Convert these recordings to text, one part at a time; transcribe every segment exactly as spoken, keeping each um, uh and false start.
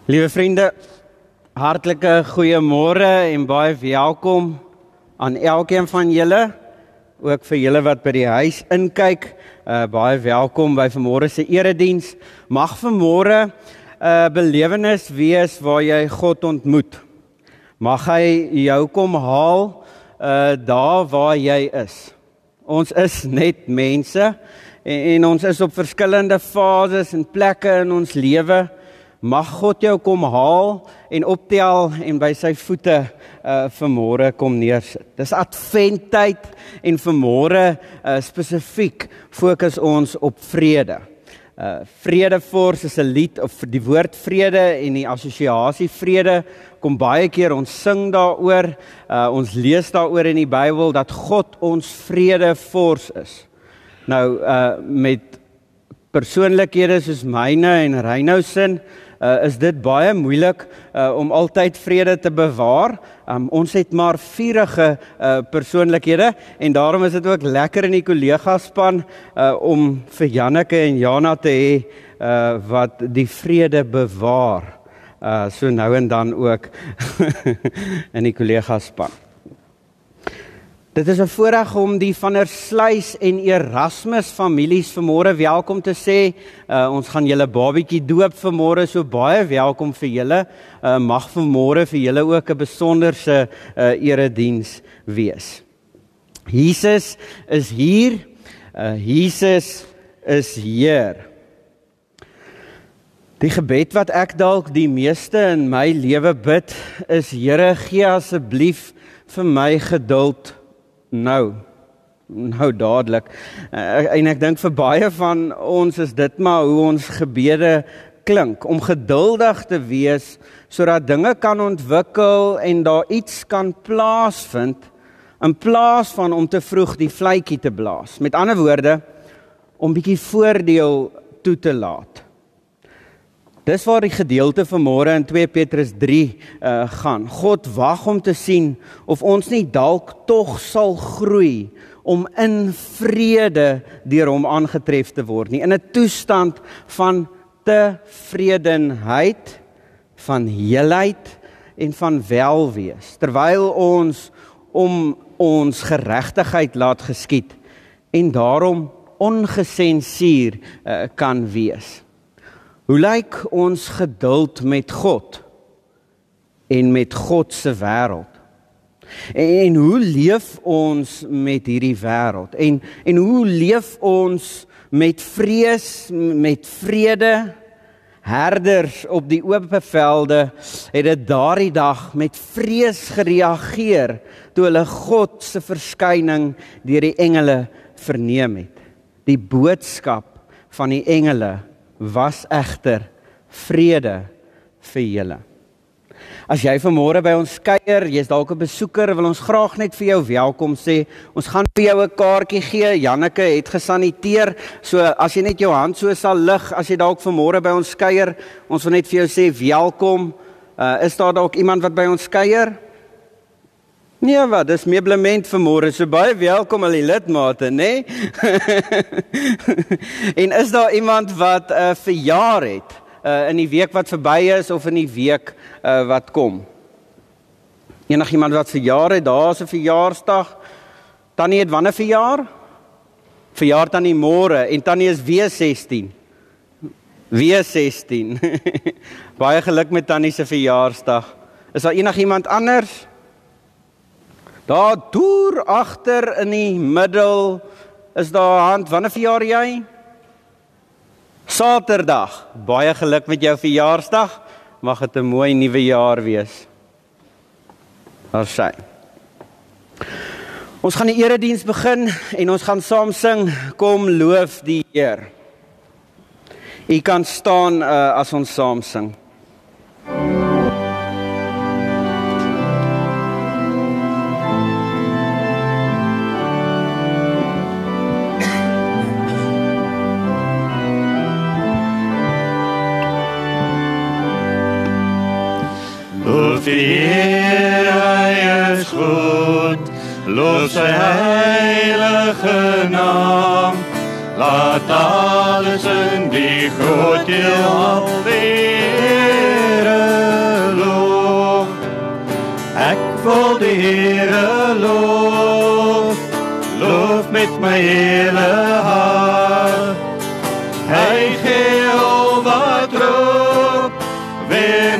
Liewe vriende, hartlike goeiemôre en baie welkom aan elkeen van julle, ook vir julle wat by die huis inkyk, uh, baie welkom by vanmôre se erediens. Mag vanmôre 'n uh, belewenis wees waar jy God ontmoet. Mag hy jou kom haal uh, daar waar jy is. Ons is net mense en, en ons is op verskillende fases en plekke in ons lewe. Mag God jou kom haal en optel en by sy voete uh, vanmôre kom neersit. Dis adventtyd en vanmôre uh, spesifiek fokus ons op vrede. Uh, Vredefors is 'n lied, of die woord vrede en die assosiasie vrede kom baie keer, ons sing daaroor, uh, ons lees daaroor in die Bybel dat God ons vredefors is. Nou uh, met persoonlikhede soos myne en Reinhou se, Uh, is dit baie moeilik uh, om altyd vrede te bewaar. Um, ons het maar vierige uh, persoonlikhede en daarom is dit ook lekker in die kollegaspan uh, om vir Janneke en Jana te hê uh, wat die vrede bewaar. Uh, so nou en dan ook in die kollegaspan. Dit is 'n voorreg om die Van der Sluys en Erasmus families vanmôre welkom te sê. Uh, ons gaan julle babietjie doop vanmôre, so baie welkom vir julle. Uh, mag vanmôre vir julle ook 'n besonderse uh, erediens wees. Jesus is hier. Uh, Jesus is hier. Die gebed wat ek dalk die meeste in my lewe bid is: Here, gee asseblief vir my geduld. Nou, nou dadelik. Uh, en ek dink vir baie van ons is dit maar hoe ons gebede klink, om geduldig te wees, sodat dinge kan ontwikkel en daar iets kan plaasvind, in plaas van om te vroeg die vletjie te blaas. Met ander woorde, om bietjie voordeel toe te laat. Dis waar die gedeelte vanmôre in twee Petrus drie uh, gaan. God wag om te sien of ons nie dalk tog sal groei om in vrede deur hom aangetref te word nie. In 'n toestand van tevredenheid, van heelheid en van welwees. Terwyl ons om ons geregtigheid laat geskied en daarom ongesensuur uh, kan wees. Hoe lyk ons geduld met God en met God se wêreld? En, en hoe leef ons met hierdie wêreld? En, en hoe leef ons met vrees, met vrede? Herders op die oop velde het dit daardie dag met vrees gereageer toe hulle God se verskyning deur die engele verneem het. Die boodskap van die engele was egter vrede vir julle. As jy vanmôre by ons kuier, jy's dalk 'n besoeker, wil ons graag net vir jou welkom sê. Ons gaan vir jou 'n kaartjie gee. Janneke het gesaniteer, so as jy net jou hand so sal lig, as jy dalk vanmôre by ons kuier, ons wil net vir jou sê welkom. Uh, is daar dalk iemand wat by ons kuier? Nee, wat, dis meublement vanmôre, so baie welkom al die lidmate, né? En is daar iemand wat 'n uh, verjaar het, uh, in die week wat verby is, of in die week uh, wat kom? Enig iemand wat verjaar het, daar is 'n verjaarsdag. Tannie het wanneer verjaar? Verjaar Tannie môre, en Tannie is weer sestien. Weer sestien. Baie geluk met Tannie se verjaarsdag. Is daar enig iemand anders? Daar deur agter in die middel is daar hand. Wanneer verjaar jy? Saterdag. Baie geluk met jou verjaarsdag. Mag dit 'n mooi nuwe jaar wees. Daar sy. Ons gaan die erediens begin en ons gaan saam sing, Kom loof die Heer. U kan staan uh, as ons saam sing. Loof die Heer, hy is goed, loof sy heilige naam. Laat alles in die groot heelal die Here met my hele hart. Hy gee al wat roep, weer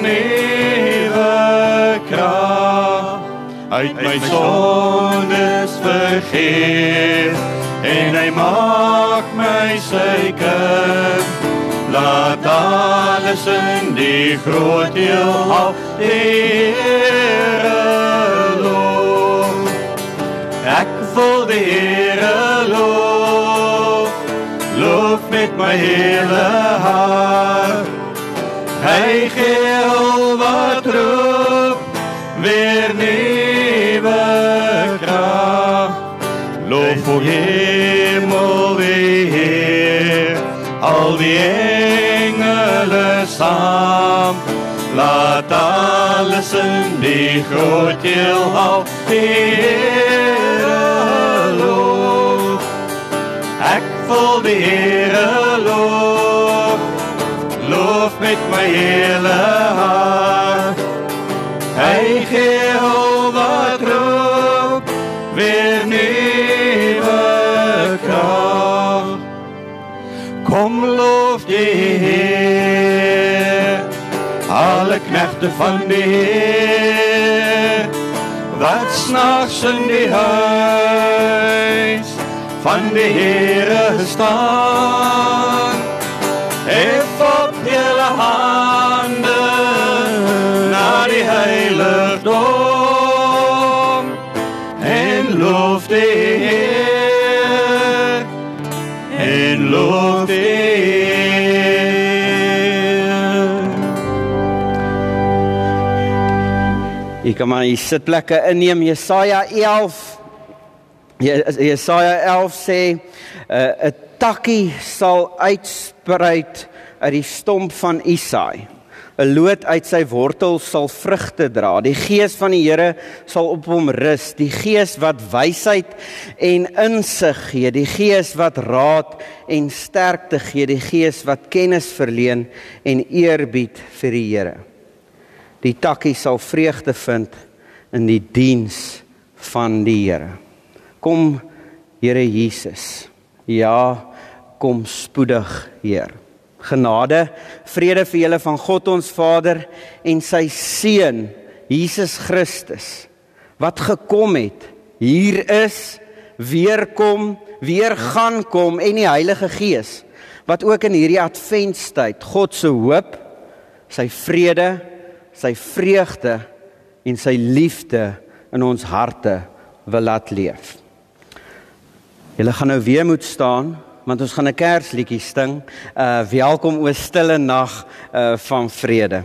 nuwe krag. Uit my sondes vergeef, en hy maak my sy kind. Laat alles in die groot heelal die Here loof. Ek wil die Here loof, loof met my hele hart. Hy gee al wat roep, weer nuwe krag. Loof o hemel die Heer, al die engele saam. Laat alles in die groot heelal die Here loof. Ek wil die Here loof, loof met my hele hart. Hy gee al wat roep, weer nuwe krag. Kom loof die Heer, alle knegte van die Heer, wat snags in die huis van die Here staan. Hef op julle hande na die heiligdom en loof die Heer, en loof die Heer. Jy kan maar die sitplekke inneem. Jesaja elf, Jesaja elf sê, 'n uh, takkie sal uitspruit uit die stomp van Isaai. 'n Loot uit sy wortel sal vrugte dra. Die gees van die Here sal op hom rus. Die gees wat wysheid en insig gee. Die gees wat raad en sterkte gee. Die gees wat kennis verleen en eerbied vir die Here. Die takkie sal vreugde vind in die diens van die Here. Kom, Here Jesus. Ja, kom spoedig, Heer. Genade, vrede vir julle van God ons Vader en sy Seun, Jesus Christus, wat gekom het, hier is, weer kom, weer gaan kom, en die Heilige Gees, wat ook in hierdie adventstyd God se hoop, sy vrede, sy vreugde en sy liefde in ons harte wil laat leef. Julle gaan nou weer moet staan, want ons gaan 'n Kersliedjie sting. Uh, welkom o stille nag uh, van vrede.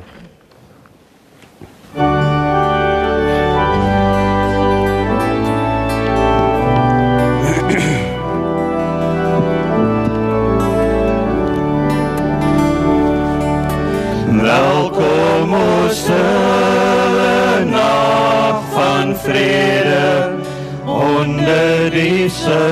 Welkom o stille nag van vrede, onder die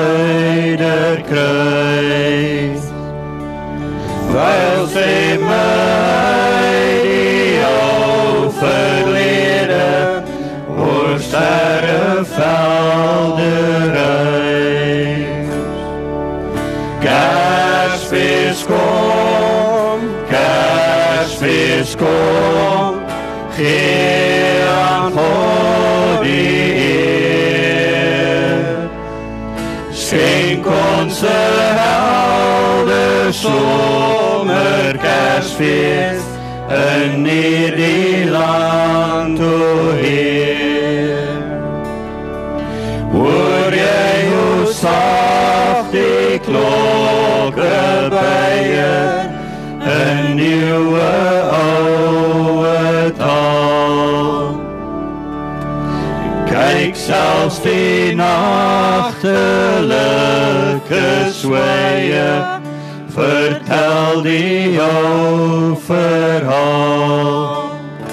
suiderkruis. Wyl sy my die ou verlede oor sterrevelde reis. Kersfees kom, Kersfees kom, gee aan God die eer. Schenk ons 'n helder somer Kersfees in hierdie land, o Heer. Hoor jy hoe sag die klokke byer, 'n nuwe oude taal. Kyk selfs die nachtelike sweye, vertel die ou verhaal.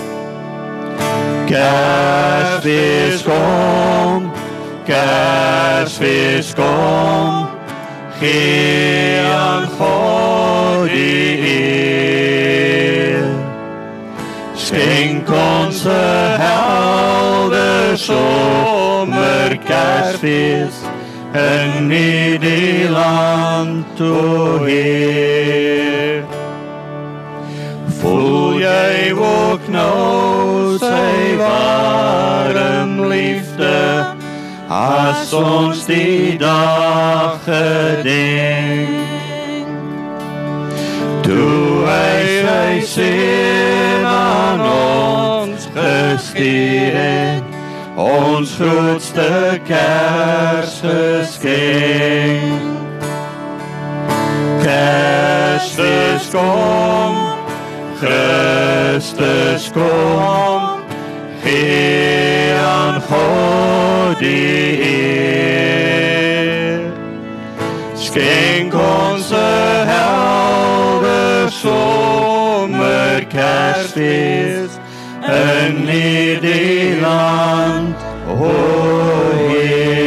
Kersfees kom, Kersfees kom, gee aan God die eer. Schenk ons 'n helder somer Kersfees in die land, o Heer. Voel jy ook nou sy warm liefde, as ons die dag gedenk. Toe hy sy seun aan ons gestuur het, ons grootste Kersgeskenk. Kersfees kom, Christus kom, gee aan God die eer. Skenk ons 'n helder somer Kersfees in hierdie land, o Heer.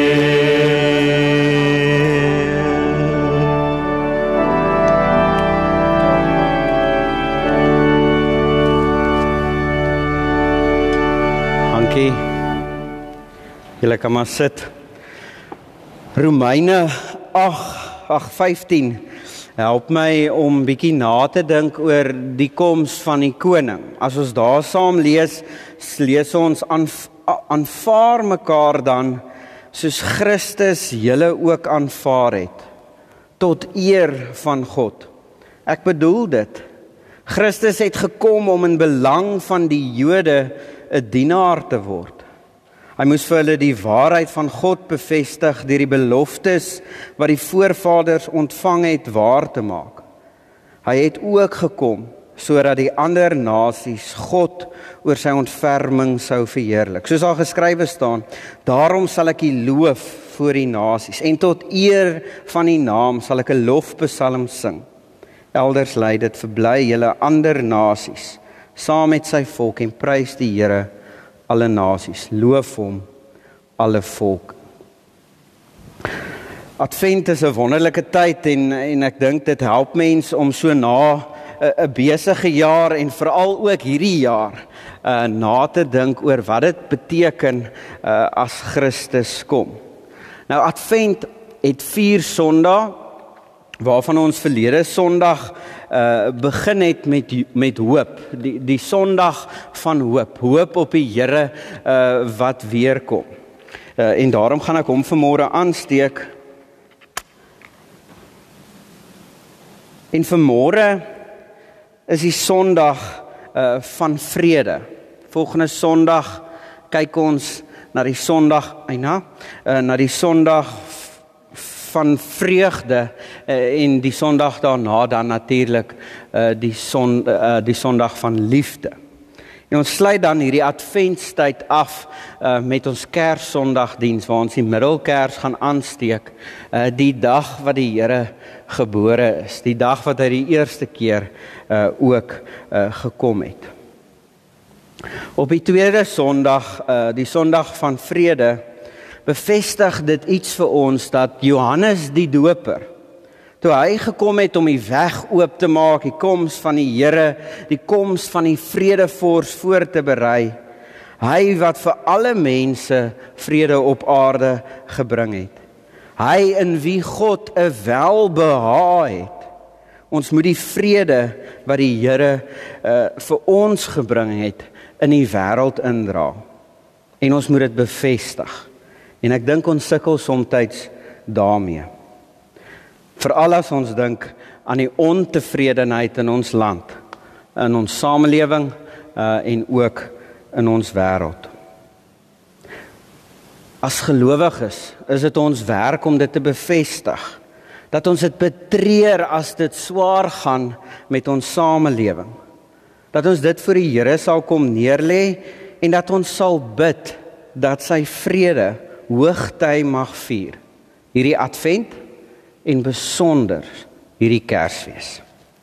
Dankie. Julle kan maar sit. Romeine agt vyftien help my om bietjie na te dink oor die koms van die koning. As ons daar saam lees, lees ons aanv- aanvaar mekaar dan soos Christus julle ook aanvaar het, tot eer van God. Ek bedoel dit. Christus het gekom om in belang van die Jode 'n dienaar te word. Hy moes vir hulle die waarheid van God bevestig deur die beloftes wat die voorvaders ontvang het waar te maak. Hy het ook gekom sodat die ander nasies God oor sy ontferming sou verheerlik. Soos daar geskrywe staan, daarom sal ek U loof voor die nasies en tot eer van U naam sal ek 'n lofpsalm sing. Elders lei dit, verbly julle ander nasies saam met sy volk en prys die Here alle nasies, loof hom alle volk. Advent is 'n wonderlike tyd en en ek dink dit help mens om so na 'n besige jaar en veral ook hierdie jaar uh, na te dink oor wat dit beteken uh, as Christus kom. Nou Advent het vier Sondae waarvan ons verlede Sondag uh, begin het met met hoop, die die Sondag van hoop, hoop op die Here uh, wat weer kom. Uh, en daarom gaan ek hom vanmôre aansteek. En vanmôre is die Sondag uh, van vrede. Volgende Sondag kyk ons na die Sondag, eina, uh, na die Sondag van vreugde uh, en die Sondag daarna dan natuurlik uh, die son uh, die Sondag van liefde. En ons sluit dan hierdie Adventstyd af uh, met ons Kerssondagdiens waar ons die middelkers gaan aansteek, uh, die dag wat die Here gebore is, die dag wat hy die eerste keer uh, ook uh, gekom het. Op die tweede Sondag, uh, die Sondag van vrede, bevestig dit iets vir ons dat Johannes die Doper, toe hy gekom het om die weg oop te maak, die koms van die Here, die koms van die vredevors voor te berei, hy wat vir alle mense vrede op aarde gebring het. Hy in wie God 'n welbehae het. Ons moet die vrede wat die Here uh, vir ons gebring het in die wêreld indra. En ons moet dit bevestig. En ek dink ons sukkel soms daarmee. Veral as ons dink aan die ontevredenheid in ons land, in ons samelewing uh, en ook in ons wêreld. As gelowiges is dit ons werk om dit te bevestig, dat ons dit betreur as dit swaar gaan met ons samelewing, dat ons dit vir die Here sal kom neerlê en dat ons sal bid dat sy vrede hoogtyd mag vier, hierdie Advent en besonder hierdie Kersfees.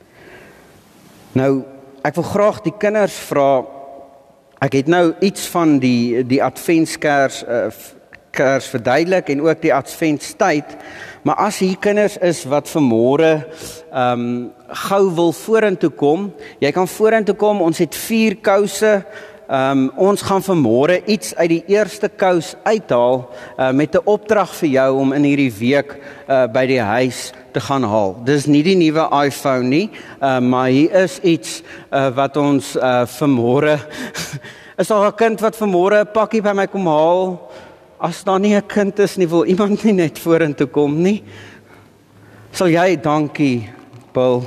Nou, ek wil graag die kinders vra, ek het nou iets van die, die Adventskers uh, kers verduidelik en ook die Adventstyd, maar as hier kinders is wat vanmôre um, gou wil vorentoe kom, jy kan vorentoe kom, ons het vier kouse Um, ons gaan vanmôre iets uit die eerste kous uithaal uh, met 'n opdrag vir jou om in hierdie week uh, by die huis te gaan haal. Dis nie die nuwe iPhone nie, uh, maar hier is iets uh, wat ons uh, vanmôre is daar 'n kind wat vanmôre 'n pakkie by my kom haal. As daar nie 'n kind is nie, wil iemand nie net vorentoe kom nie. Sal jy, dankie, Paul.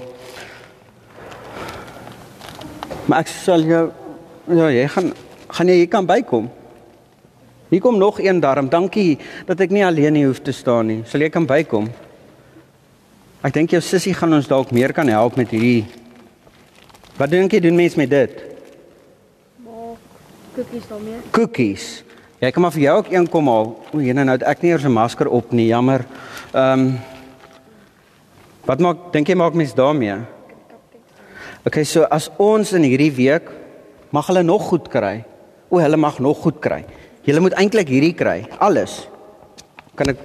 Maar ek sal jou, ja, jy gaan, gaan jy hier kan bykom? Hier kom nog een darm, dankie, dat ek nie alleen hier hoef te staan nie. Sal jy kan bykom? Ek dink jou sussie gaan ons dalk meer kan help met hierdie. Wat dink jy doen mens met dit? Maak koekies daarmee. Koekies. Jy kan maar vir jou ook een kom haal. O, jene, nou het ek nie eers 'n masker op nie, jammer. Ehm um, Wat maak dink jy maak mens daarmee? Okay, so as ons in hierdie week mag hulle nog goed kry. O, hulle mag nog goed kry. Julle moet eintlik hierdie kry, alles. Kan ek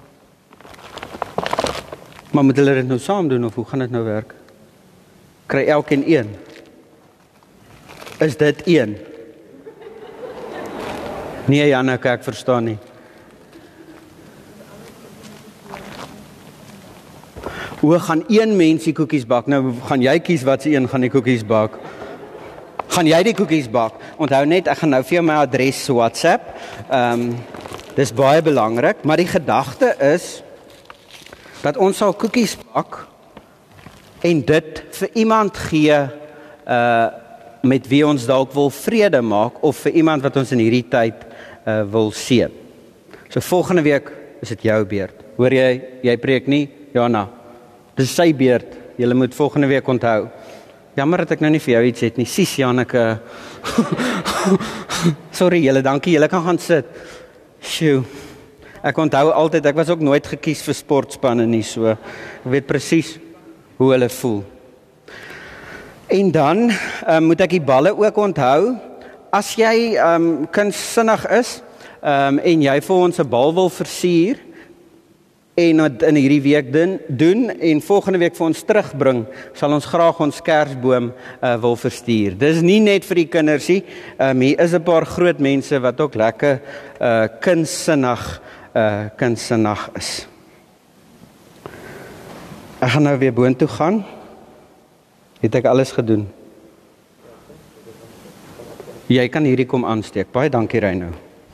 Maar moet hulle dit nou saam doen of hoe gaan dit nou werk? Kry elkeen een. Is dit een? Nee, Janneke, ek verstaan nie. Hoe gaan een mens die koekies bak? Nou gaan jy kies wat se een gaan die koekies bak. Gaan jy die koekies bak? Onthou net, ek gaan nou vir jou my adres WhatsApp. Ehm um, dis baie belangrik, maar die gedagte is dat ons sal koekies bak en dit vir iemand gee uh met wie ons dalk wil vrede maak of vir iemand wat ons in hierdie tyd uh wil seën. So volgende week is dit jou beurt. Hoor jy, jy preek nie, Jana. Dis sy beurt. Julle moet volgende week onthou. Jammer dat ek nou nie vir jou iets het nie. Sis Janneke. Sorry julle, dankie. Julle kan gaan sit. Sjoe. Ek onthou altyd, ek was ook nooit gekies vir sportspanne nie, so ek weet presies hoe hulle voel. En dan um, moet ek die balle ook onthou. As jy um, kunstsinnig is um, en jy vir ons 'n bal wil versier en wat in hierdie week doen, doen en volgende week vir ons terugbring, sal ons graag ons kersboom uh, wil verstuur. Dis nie net vir die kinders nie, um, hier is 'n paar groot mense wat ook lekker uh, kunstsinnig uh, kunstsinnig is. Ek gaan nou weer boontoe gaan. Het ek alles gedoen? Jy kan hierdie kom aansteek. Baie dankie, Reino.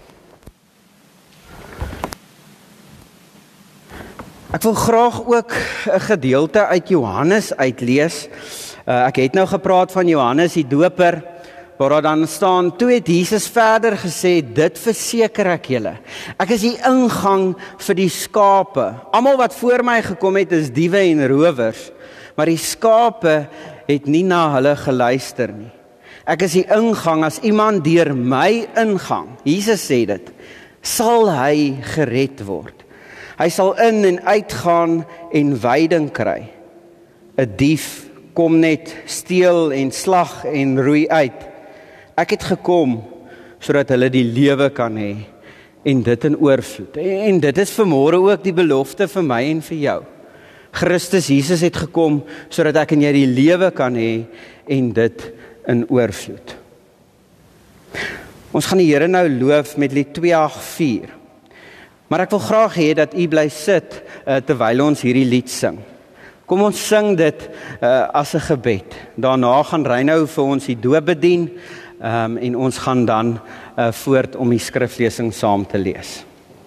Ek wil graag ook 'n gedeelte uit Johannes uitlees. Uh, ek het nou gepraat van Johannes die Doper, waar daar dan staan, toe het Jesus verder gesê, dit verseker ek julle. Ek is die ingang vir die skape. Almal wat voor my gekom het is diewe en rowers, maar die skape het nie na hulle geluister nie. Ek is die ingang, as iemand deur my ingang, Jesus sê dit, sal hy gered word. Hy sal in en uitgaan en veiding kry. 'n Dief kom net steel en slag en roei uit. Ek het gekom sodat hulle die lewe kan hê en dit in oorvloed. En dit is vanmôre ook die belofte vir my en vir jou. Christus Jesus het gekom sodat ek en jy die lewe kan hê en dit in oorvloed. Ons gaan die Here nou loof met lied twee agt vier. Maar ek wil graag hê dat u bly sit uh, terwyl ons hierdie lied sing. Kom ons sing dit uh, as 'n gebed. Daarna gaan Reino vir ons die doop bedien um, en ons gaan dan uh, voort om die skriflesing saam te lees.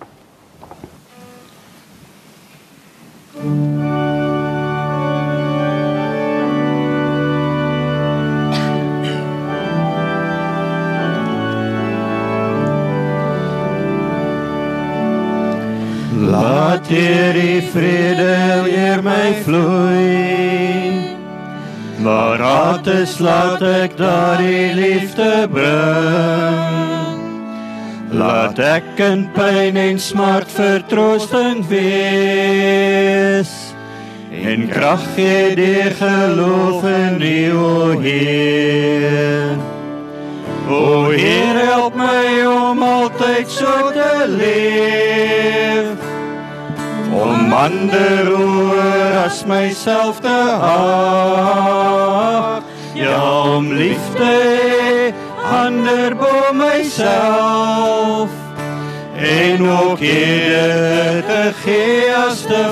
Laat hierdie vrede weer my vloei, waar haat is, laat ek daar die liefde bring. Laat ek in pyn en smart vertroosting wees, en krag gee die geloof in U, o Heer. O Heer, help my om altyd so te leef, om ander oor as myself te ag, ja, om lief te hê ander bo myself, en ook eerder te gee as te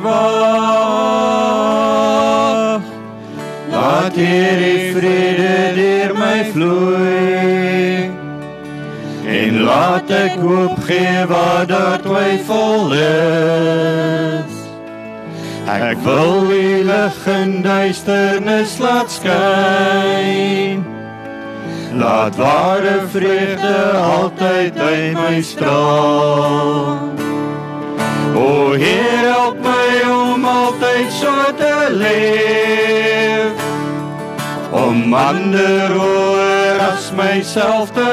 verwag. Laat hierdie vrede deur my vloei, en laat ek hoop gee waar daar twyfel is. Ek wil die lig in duisternis laat skyn, laat ware vreugde altyd uit my straal. O Heer, help my om altyd so te leef, om ander oor as myself te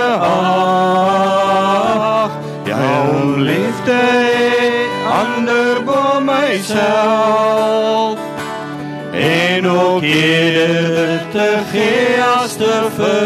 ag. Ja, om liefde ander bo myself, en ook eerder te gee as te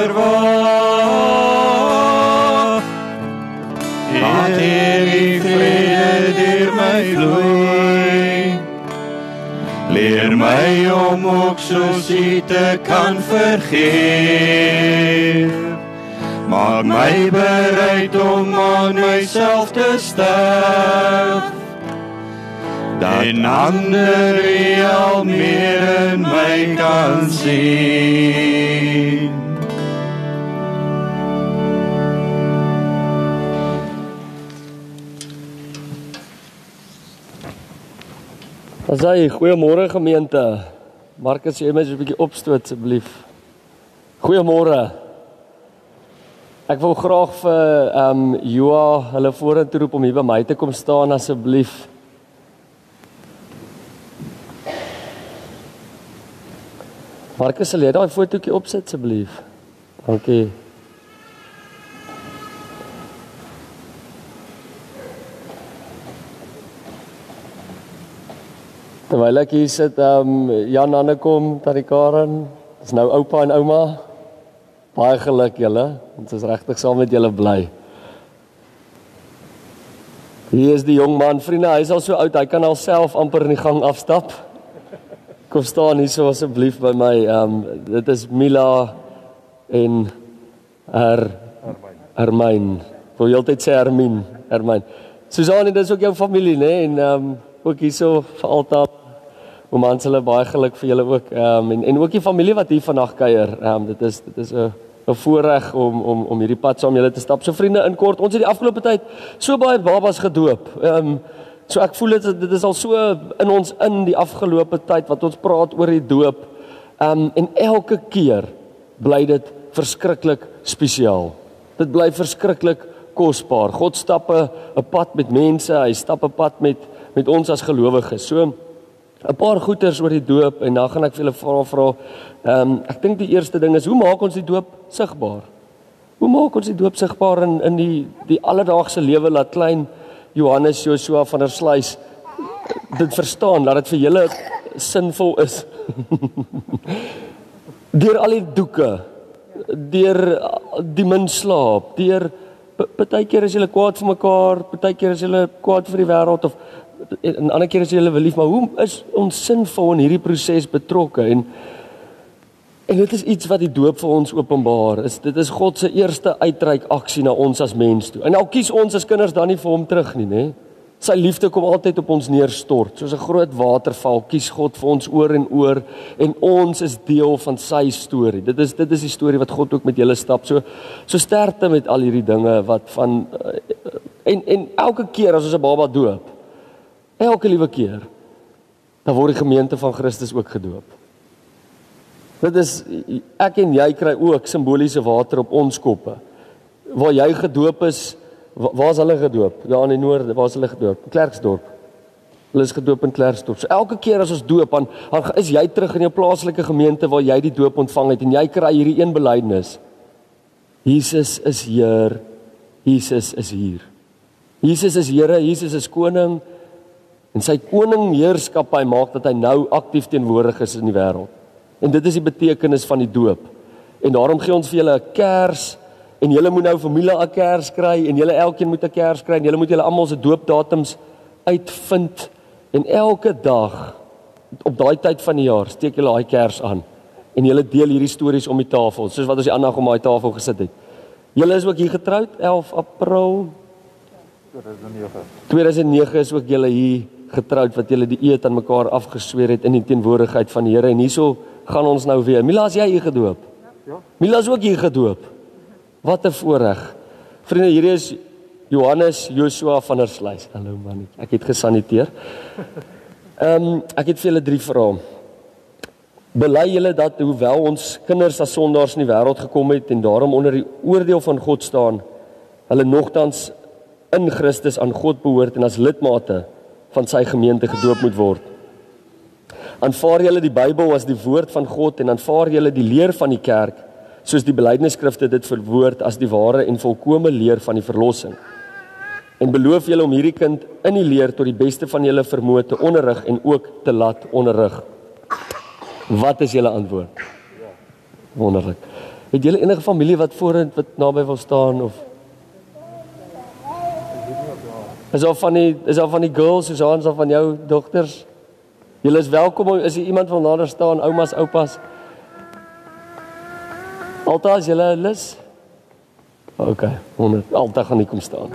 verwag. Laat hierdie vrede deur my vloei, leer my om ook soos U te kan vergeef. Maak my bereid om aan myself te sterf, dat ander U al meer in my kan sien. Asai, goeiemôre gemeente. Marcus, jy my so 'n bietjie opstoot asseblief. Goeiemôre. Ek wil graag vir ehm um, Joa hulle vorentoe roep om hier by my te kom staan asseblief. Marcus, sal jy daai fotootjie opsit asseblief? Dankie. Terwyl ek hier sit, um, Jan Annekom, Tannie Karen, is nou oupa en ouma. Baie geluk julle, ons is regtig saam met julle bly. Hier is die jong man, vriende, hy is al so oud, hy kan alself amper in die gang afstap. Kom staan hier so asseblief by my, um, dit is Mila en Her, Hermyn, ek wil heeltyd sê Hermien, Hermyn. Suzanne, dit is ook jou familie, né? En um, ook hier so vir altyd, oom Hans, hulle baie geluk vir julle ook, um, en, en ook die familie wat hier vandag kuier, um, dit is, dit is 'n 'n voorreg om, om, om hierdie pad saam julle te stap. So vriende, in kort, ons het die afgelope tyd so baie babas gedoop, um, so ek voel dit, dit is al so in ons in die afgelope tyd, wat ons praat oor die doop, um, en elke keer bly dit verskriklik spesiaal, dit bly verskriklik kosbaar. God stap 'n pad met mense, hy stap 'n pad met, met ons as gelowiges, so 'n paar goeters oor die doop, en dan gaan ek vir julle vra, vra um, ek dink die eerste ding is, hoe maak ons die doop sigbaar? Hoe maak ons die doop sigbaar in, in die, die alledaagse lewe, laat klein Johannes Joshua van der Sluys dit verstaan, laat dit vir julle sinvol is. Deur al die doeke, deur die min slaap, deur, partykeer is julle kwaad vir mekaar, partykeer is julle kwaad vir die wêreld, of en ander keer is julle wel lief, maar hoe is ons sinvol in hierdie proses betrokke? En, en dit is iets wat die doop vir ons openbaar is. Dit is God se eerste uitreik aksie na ons as mens toe. En al kies ons as kinders dan nie vir hom terug nie, né? Sy liefde kom altyd op ons neerstort, soos 'n groot waterval, kies God vir ons oor en oor, en ons is deel van sy storie. Dit is dit is die storie wat God ook met julle stap. So so sterkte met al hierdie dinge wat van en en elke keer as ons 'n baba doop, elke liewe keer, dan word die gemeente van Christus ook gedoop. Dit is, ek en jy kry ook simboliese water op ons koppe. Waar jy gedoop is, waar is hulle gedoop? Daar in die noorde, waar is hulle gedoop? Klerksdorp. Hulle is gedoop in Klerksdorp. So elke keer as ons doop, dan, dan is jy terug in jou plaaslike gemeente waar jy die doop ontvang het, en jy kry hierdie een belydenis. Jesus is Heer, Jesus is hier. Jesus is Here, Jesus is koning, en sy koningheerskappy maak dat hy nou aktief teenwoordig is in die wêreld. En dit is die betekenis van die doop. En daarom gee ons vir julle 'n kers, en julle moet nou familie 'n kers kry, en julle elkeen moet 'n kers kry, en julle moet julle almal se doopdatums uitvind, en elke dag, op daai tyd van die jaar, steek julle daai kers aan, en julle deel hierdie stories om die tafel, soos wat ons die ander dag om daai tafel gesit het. Julle is ook hier getroud, elf April tweeduisend nege is ook julle hier getroud, wat julle die eed aan mekaar afgesweer het in die teenwoordigheid van die Here, en hierso gaan ons nou weer. Mila, is jy hier gedoop? Ja. Mila is ook hier gedoop. Wat 'n voorreg. Vriende, hier is Johannes Joshua van der Sluys. Hallo man, ek het gesaniteer. Ehm um, ek het vir julle drie vrae. Bely julle dat hoewel ons kinders as sondaars in die wêreld gekom het en daarom onder die oordeel van God staan, hulle nogtans in Christus aan God behoort en as lidmate van sy gemeente gedoop moet word. Aanvaar julle die Bybel as die woord van God en aanvaar julle die leer van die kerk, soos die belydenisskrifte dit verwoord as die ware en volkome leer van die verlossing. En beloof julle om hierdie kind in die leer tot die beste van julle vermoë te onderrig en ook te laat onderrig. Wat is julle antwoord? Wonderlik. Het julle enige familie wat voorheen wat naby wil staan of Is al van die is al van die girls, Susan, is al van jou dogters? Julle is welkom, is jy iemand wil nader staan, oumas, oupas? Alta, is julle lus? OK, honderd. Alta gaan nie kom staan.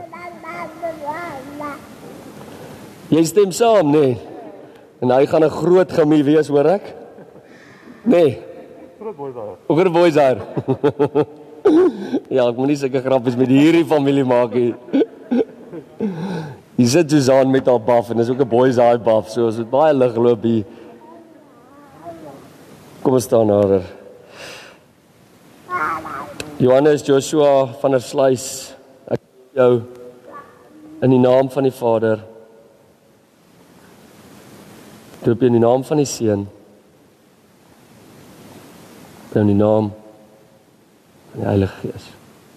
Jy stem saam, nee. En hy gaan 'n groot gemie wees, hoor ek? Nee. Groot boys daar. Groot boys daar. Ja, ek moet nie sulke grappies met hierdie familie maak nie. Hier sit Suzanne met haar buff en dis ook 'n boys eye buff, so as dit baie lig loop hier. Kom ons staan nader. Johannes Joshua van der Sluys, ek jou in die naam van die Vader, doop in die naam van die Seun, en in die naam van die Heilige Gees.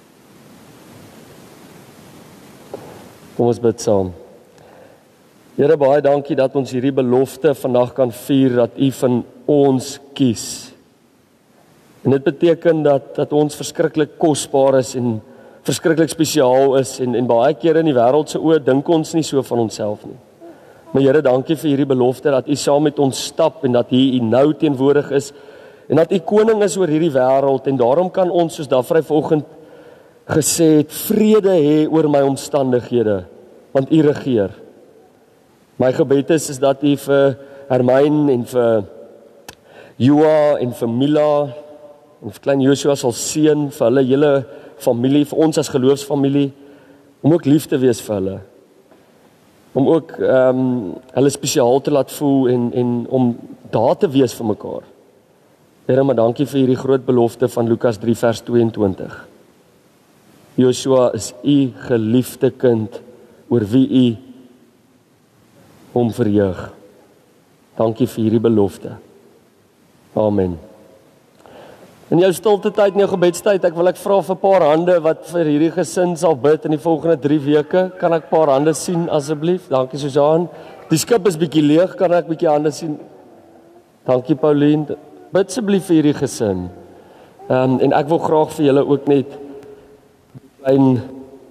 Kom ons bid saam. Here, baie dankie dat ons hierdie belofte vandag kan vier, dat U van ons kies. En dit beteken dat, dat ons verskriklik kosbaar is en verskriklik spesiaal is, en, en baie kere in die wêreld se oë dink ons nie so van onsself nie. Maar Here, dankie vir hierdie belofte, dat U saam met ons stap, en dat U nou teenwoordig is, en dat U koning is oor hierdie wêreld, en daarom kan ons, soos Dafrey vanoggend gesê het, vrede hê oor my omstandighede, want U regeer. My gebed is, is dat U vir Hermyn en vir Joa en vir Mila en vir klein Joshua sal seën, vir hulle hele familie, vir ons as geloofsfamilie, om ook lief te wees vir hulle. Om ook um, hulle spesiaal te laat voel en, en om daar te wees vir mekaar. Here, maar dankie vir hierdie groot belofte van Lukas drie vers tweeëntwintig. Joshua is U geliefde kind, oor wie U hom verheug. Dankie vir hierdie belofte. Amen. In jou stilte tyd, in jou gebedstyd, ek wil ek vra vir 'n paar hande wat vir hierdie gesin sal bid in die volgende drie weke. Kan ek 'n paar hande sien asseblief? Dankie Susan. Die skip is bietjie leeg, kan ek bietjie hande sien? Dankie Pauline. Bid asseblief vir hierdie gesin. Ehm um, en ek wil graag vir julle ook net 'n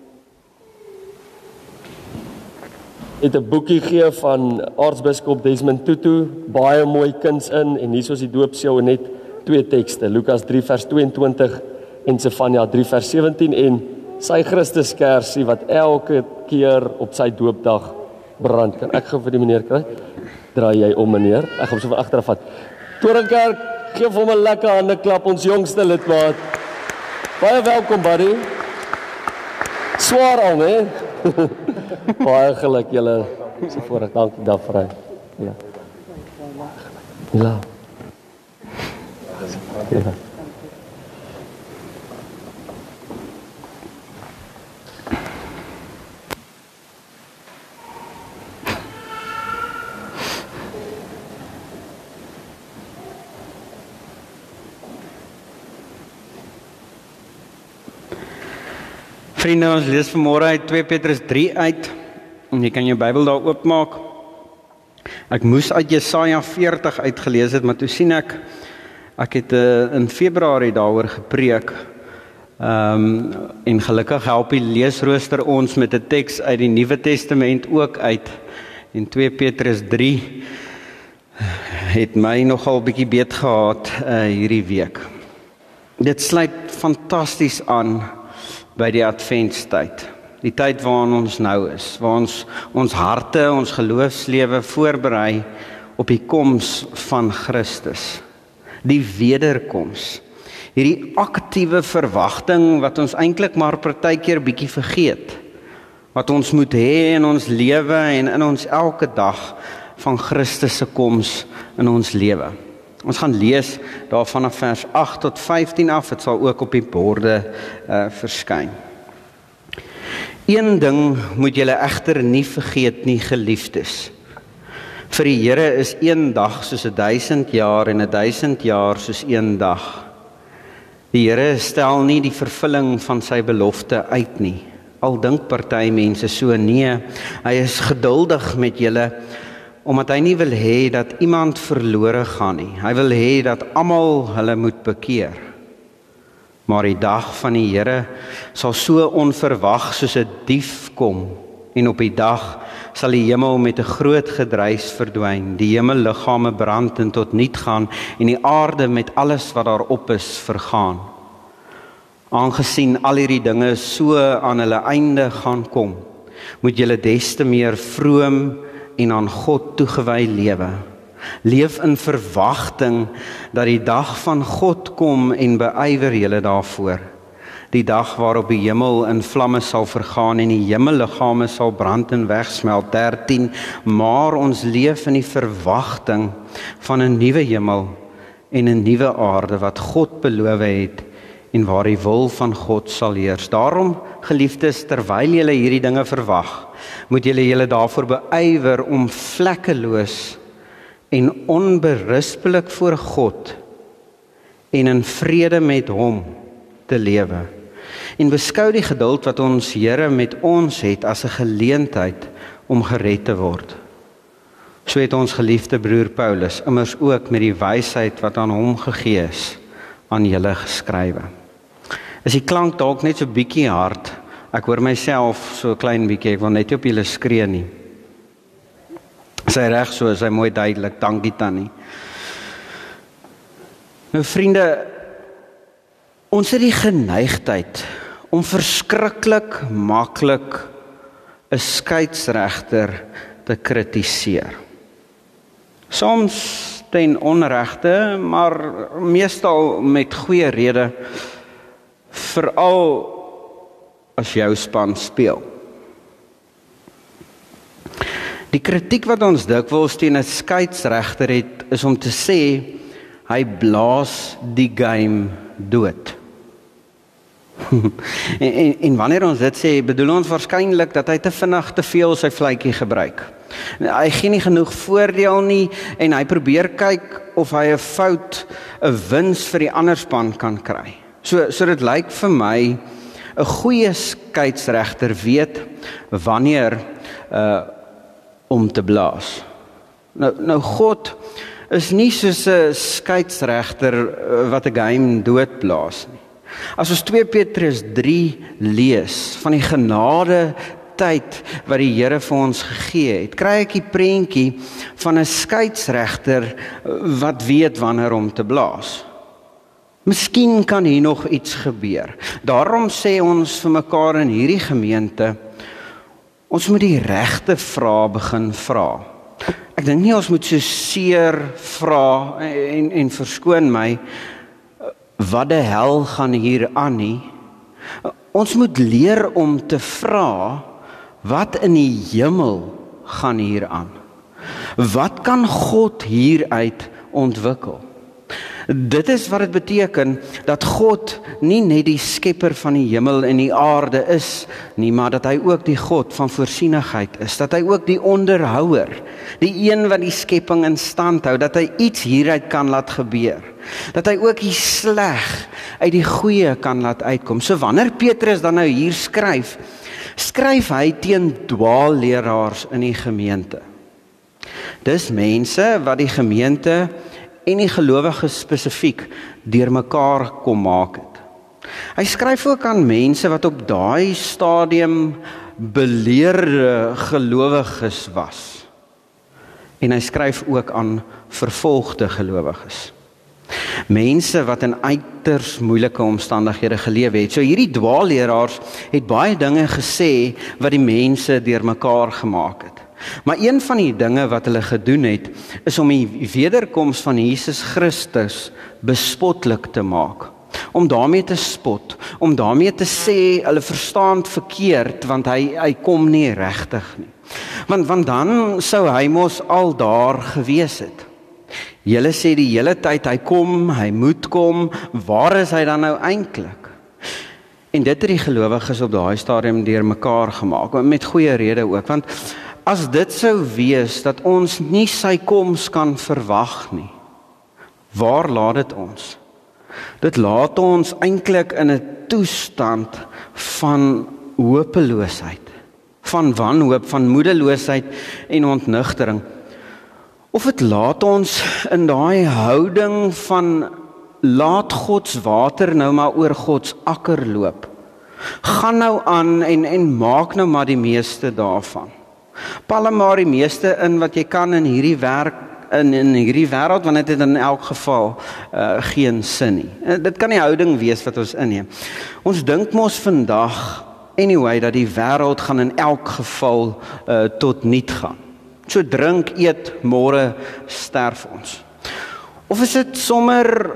het 'n boekie gee van aartsbiskop Desmond Tutu, baie mooi kuns in, en hier is die doopseël net twee tekste, Lukas drie vers tweeëntwintig en Sefanja drie vers sewentien, en sy Christus kersie wat elke keer op sy doopdag brand. Kan ek gou vir die meneer kry? Draai jy om, meneer? Ek gaan hom so van agteraf vat. Toringkerk, geef hom 'n lekker hande klap, ons jongste lidmaat. Baie welkom, buddy. Swaar al, hè? Baie geluk julle. So voorreg, dankie daarvoor. Ja. Ja. Ja. Vriende, ons lees vanmôre uit twee Petrus drie uit, en jy kan jou Bybel daar oopmaak. Ek moes uit Jesaja veertig uitgelees het, maar toe sien ek, ek het uh, in Februarie daaroor gepreek, um, en gelukkig help die leesrooster ons met 'n teks uit die Nuwe Testament ook uit, en twee Petrus drie het my nogal bietjie beet gehad uh, hierdie week. Dit sluit fantasties aan by die adventstyd. Die tyd waarin ons nou is, waar ons ons harte, ons geloofslewe voorberei op die koms van Christus. Die wederkoms. Hierdie aktiewe verwagting wat ons eintlik maar partykeer bietjie vergeet. Wat ons moet hê in ons lewe en in ons elke dag van Christus se koms in ons lewe. Ons gaan lees daarvan af vers agt tot vyftien af, dit sal ook op die borde uh, verskyn. Een ding moet julle egter nie vergeet nie, geliefdes. Vir die Here is een dag soos 'n duisend jaar en 'n duisend jaar soos een dag. Die Here stel nie die vervulling van sy belofte uit nie. Al dink party mense so, nee, hy is geduldig met julle, omdat hy nie wil hê dat iemand verlore gaan nie. Hy wil hê dat almal hulle moet bekeer. Maar die dag van die Here sal so onverwag soos 'n dief kom, en op die dag sal die hemel met 'n groot gedruis verdwyn, die hemelliggame brand en tot niet gaan, en die aarde met alles wat daarop is vergaan. Aangesien al hierdie dinge so aan hulle einde gaan kom, moet julle des te meer vroom en aan God toegewy lewe. Leef in verwagting dat die dag van God kom en beywer julle daarvoor. Die dag waarop die hemel in vlamme sal vergaan en die hemelliggame sal brand en wegsmelt. dertien Maar ons leef in die verwagting van 'n nuwe hemel en 'n nuwe aarde wat God beloof het en waar die wil van God sal heers. Daarom, geliefdes, terwyl julle hierdie dinge verwag, moet julle julle daarvoor beywer om vlekkeloos en onberispelik voor God en in vrede met hom te lewe. En beskou die geduld wat ons Here met ons het as 'n geleentheid om gered te word. So het ons geliefde broer Paulus immers ook met die wysheid wat aan hom gegee is, aan julle geskrywe. Is die klank dalk net so bietjie hard? Ek hoor myself so 'n klein bietjie, ek wil net nie op julle skree nie. Sy reg so, is hy mooi duidelik, dankie Tannie. Nou vriende, ons het die geneigtheid om verskriklik maklik 'n skeieregter te kritiseer. Soms ten onregte, maar meestal met goeie rede, veral as jou span speel. Die kritiek wat ons dikwels teen 'n skeieregter het, is om te sê, hy blaas die game dood. en, en, en wanneer ons dit sê, bedoel ons waarskynlik dat hy te vinnig te veel sy vletjie gebruik. Hy gee nie genoeg voordeel nie, en hy probeer kyk of hy 'n fout, 'n wins vir die ander span kan kry. So, so dit lyk vir my, 'n goeie skeieregter weet wanneer uh, om te blaas. Nou, nou God is nie soos 'n skeieregter wat 'n game doodblaas nie. As ons twee Petrus drie lees van die genade tyd wat die Here vir ons gegee het, kry ek die prentjie van 'n skeieregter wat weet wanneer om te blaas. Miskien kan hier nog iets gebeur. Daarom sê ons vir mekaar in hierdie gemeente, ons moet die regte vrae begin vra. Ek dink nie ons moet so seer vra en, en verskoon my, wat die hel gaan hier aan nie. Ons moet leer om te vra, wat in die hemel gaan hier aan? Wat kan God hieruit ontwikkel? Dit is wat dit beteken, dat God nie net die skepper van die hemel en die aarde is nie, maar dat hy ook die God van voorsienigheid is, dat hy ook die onderhouer, die een wat die skepping in stand hou, dat hy iets hieruit kan laat gebeur, dat hy ook die sleg uit die goeie kan laat uitkom. So wanneer Petrus dan nou hier skryf, skryf hy teen dwaalleraars in die gemeente. Dis mense wat die gemeente en die gelowiges spesifiek deur mekaar kom maak het. Hy skryf ook aan mense wat op daai stadium beleerde gelowiges was. En hy skryf ook aan vervolgde gelowiges. Mense wat in uiters moeilike omstandighede geleef het. So hierdie dwaalleraars het baie dinge gesê wat die mense deurmekaar gemaak het. Maar een van die dinge wat hulle gedoen het, is om die wederkoms van Jesus Christus bespotlik te maak. Om daarmee te spot, om daarmee te sê, hulle verstaan verkeerd, want hy, hy kom nie regtig nie. Want, want dan sou hy mos al daar gewees het. Julle sê die hele tyd, hy kom, hy moet kom, waar is hy dan nou eintlik? En dit het die gelowiges op daai stadium deur mekaar gemaak, met goeie rede ook, want as dit sou wees, dat ons nie sy koms kan verwag nie, waar laat dit ons? Dit laat ons eintlik in 'n toestand van hopeloosheid, van wanhoop, van moedeloosheid en ontnugtering. Of dit laat ons in daai houding van laat Gods water nou maar oor Gods akker loop. Gaan nou aan en, en maak nou maar die meeste daarvan. Palm maar die meeste in wat jy kan in hierdie werk, in, in hierdie wêreld, want dit het in elk geval uh, geen sin nie. Uh, dit kan die houding wees wat ons inneem. Ons dink mos vandag, anyway, dat die wêreld gaan in elk geval uh, tot niet gaan. So drink, eet, môre sterf ons. Of is dit sommer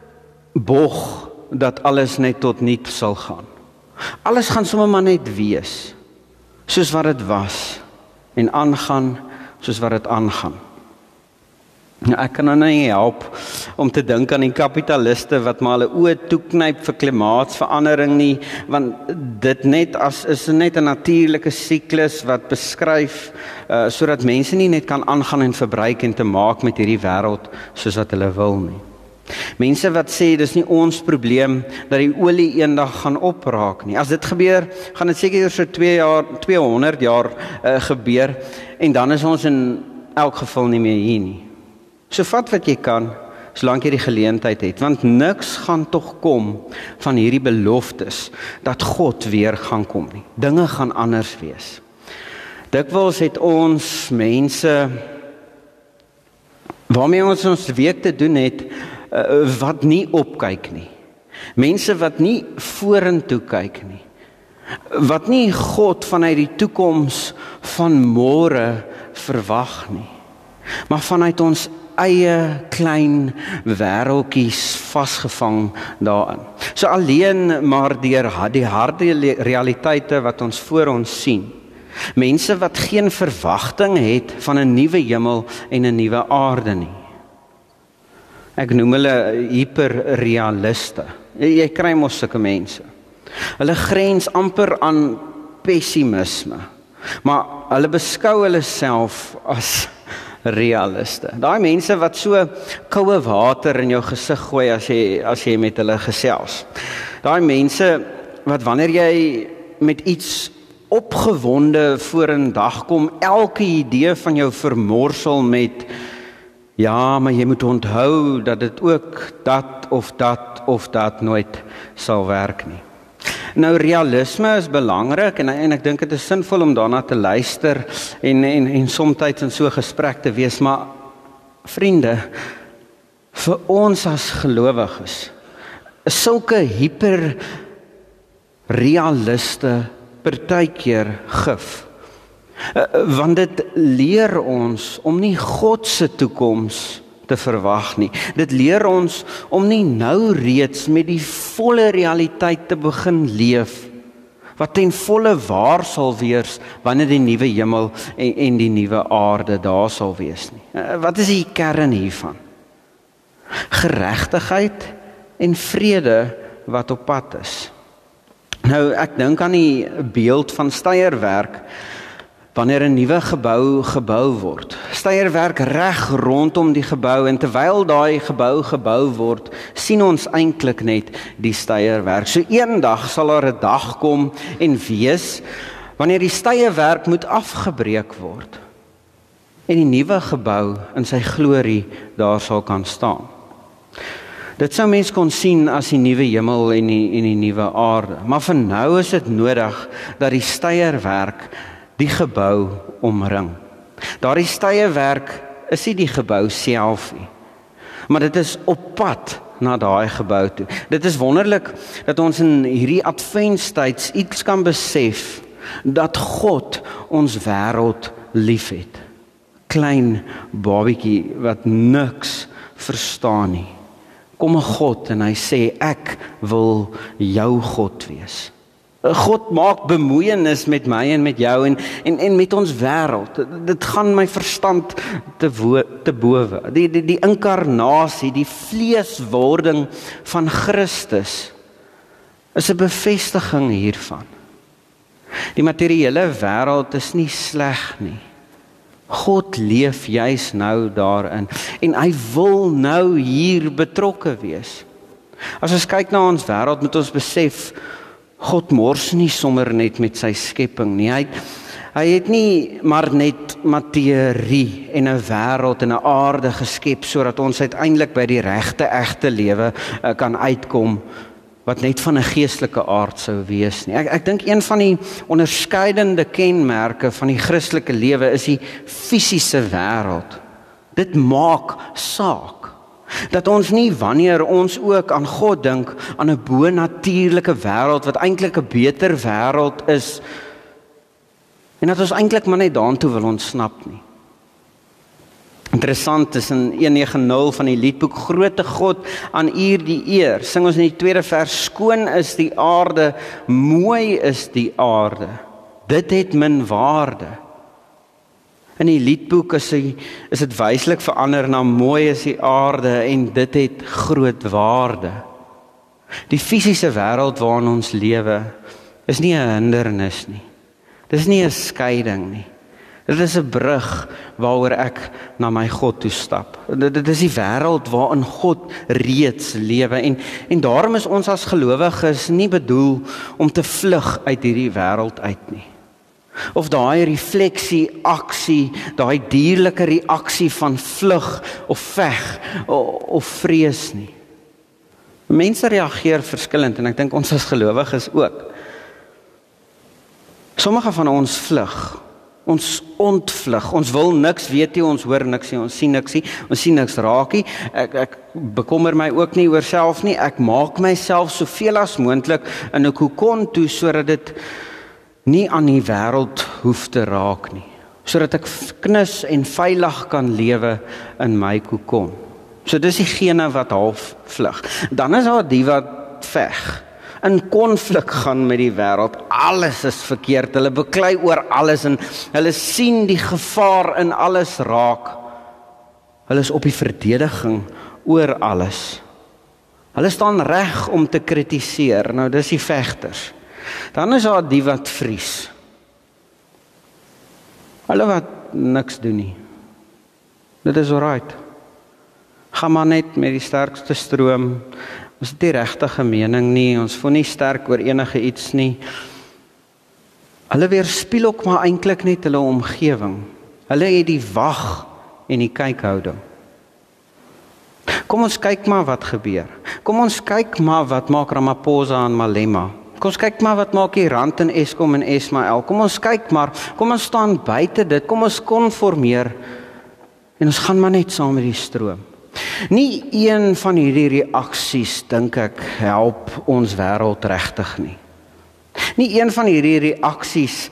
bog, dat alles net tot niet sal gaan? Alles gaan sommer maar net wees, soos wat dit was, en aangaan, soos wat dit aangaan. Nou, ek kan nou nie help om te dink aan die kapitaliste wat maar hulle oë toeknyp vir klimaatsverandering nie, want dit net as is net 'n natuurlike siklus wat beskryf uh, sodat mense nie net kan aangaan en verbruik en te maak met hierdie wêreld soos wat hulle wil nie. Mense wat sê dis nie ons probleem dat die olie eendag gaan opraak nie. As dit gebeur, gaan dit seker so twee jaar, tweehonderd jaar uh, gebeur en dan is ons in elk geval nie meer hier nie. So vat wat jy kan, solank jy die geleentheid het, want niks gaan tog kom van hierdie beloftes, dat God weer gaan kom nie. Dinge gaan anders wees. Dikwels het ons mense, waarmee ons ons week te doen het, wat nie opkyk nie. Mense wat nie vorentoe kyk nie. Wat nie God vanuit die toekoms van môre verwag nie. Maar vanuit ons eie klein wêreltjies vasgevang daarin. So alleen maar deur die harde realiteite wat ons voor ons sien. Mense wat geen verwagting het van 'n nuwe hemel en 'n nuwe aarde nie. Ek noem hulle hyperrealiste. Jy kry mos sulke mense. Hulle grens amper aan pessimisme, maar hulle beskou hulle self as realiste. Daai mense wat so koue water in jou gesig gooi as jy as jy met hulle gesels. Daai mense wat wanneer jy met iets opgewonde voor 'n dag kom, elke idee van jou vermorsel met ja, maar jy moet onthou dat dit ook dat of dat of dat nooit sal werk nie. Nou realisme is belangrik en, en ek dink dit is sinvol om daarna te luister en, en, en somtyds in so 'n gesprek te wees, maar vriende, vir ons as gelowiges, is sulke hyperrealiste partykeer gif. Want dit leer ons om nie God se toekoms te verwag nie. Dit leer ons om nie nou reeds met die volle realiteit te begin leef, wat ten volle waar sal wees wanneer die nuwe hemel en, en die nuwe aarde daar sal wees nie. Wat is die kern hiervan? Geregtigheid en vrede wat op pad is. Nou, ek dink aan die beeld van steierwerk, wanneer 'n nuwe gebou gebou word. Steierwerk reg rondom die gebou en terwyl daai gebou gebou word, sien ons eintlik net die steierwerk. So eendag sal daar 'n dag kom en wees wanneer die steierwerk moet afgebreek word en die nuwe gebou in sy glorie daar sal kan staan. Dit sou mens kon sien as die nuwe hemel en die, en die nuwe aarde. Maar vir nou is dit nodig dat die steierwerk die gebou omring. Daardie steierwerk is nie die gebou self nie, maar dit is op pad na daai gebou toe. Dit is wonderlik dat ons in hierdie adventstyd iets kan besef, dat God ons wêreld liefhet. Klein babietjie wat niks verstaan nie. Kom 'n God en hy sê, ek wil jou God wees. God maak bemoeienis met my en met jou en, en, en met ons wêreld. Dit gaan my verstand te, wo, te bowe. Die, die, die inkarnasie, die vleeswording van Christus is 'n bevestiging hiervan. Die materiële wêreld is nie sleg nie. God leef juis nou daarin en hy wil nou hier betrokke wees. As ons kyk na ons wêreld, moet ons besef, God mors nie sommer net met sy skepping nie. Hy het, hy het nie maar net materie en 'n wêreld en 'n aarde geskep sodat ons uiteindelik by die regte, egte lewe uh, kan uitkom wat net van 'n geestelike aard sou wees nie. Ek, ek dink een van die onderskeidende kenmerke van die Christelike lewe is die fisiese wêreld. Dit maak saak. Dat ons nie wanneer ons ook aan God dink, aan 'n bo-natuurlike wêreld wat eintlik 'n beter wêreld is, en dat ons eintlik maar net daartoe wil ontsnap nie. Interessant is in een negentig van die liedboek, Grote God, aan U die eer, sing ons in die tweede vers, skoon is die aarde, mooi is die aarde, dit het min waarde. In die liedboek is, die, is dit wyslik verander na mooi is die aarde en dit het groot waarde. Die fisiese wêreld waarin ons lewe is nie 'n hindernis nie. Dit is nie 'n skeiding nie. Dit is 'n brug waaroor ek na my God toe stap. Dit, dit is die wêreld waarin God reeds lewe en, en daarom is ons as gelowiges nie bedoel om te vlug uit hierdie wêreld uit nie. Of daai refleksie, aksie, daai dierlike reaksie van vlug of veg of, of vrees nie. Mense reageer verskillend en ek dink ons as gelowiges ook. Sommige van ons vlug, ons ontvlug, ons wil niks weet nie, ons hoor niks nie, ons sien niks nie, ons sien niks raak nie. Ek, ek bekommer my ook nie oor self nie, ek maak myself soveel as moontlik in 'n kokon toe sodat dit nie aan die wêreld hoef te raak nie, sodat ek knus en veilig kan lewe in my kokon. So dis diegene wat half vlug. Dan is daar die wat veg, in konflik gaan met die wêreld. Alles is verkeerd, hulle beklei oor alles en hulle sien die gevaar in alles raak. Hulle is op die verdediging oor alles. Hulle staan reg om te kritiseer. Nou dis die vegters. Dan is daar die wat vries. Hulle wat niks doen nie. Dit is alright. Gaan maar net met die sterkste stroom. Ons het nie regtige mening nie, ons voel nie sterk oor enige iets nie. Hulle weerspieël ook maar eintlik net hulle omgewing. Hulle het die wag en die kykhouding. Kom ons kyk maar wat gebeur. Kom ons kyk maar wat maak Ramaphosa en Malema. Kom ons kyk maar wat maak die Rand en Eskom en Esmael. Kom ons kyk maar, kom ons staan buite dit, kom ons konformeer en ons gaan maar net saam met die stroom. Nie een van hierdie reaksies, dink ek, help ons wêreld regtig nie. Nie een van hierdie reaksies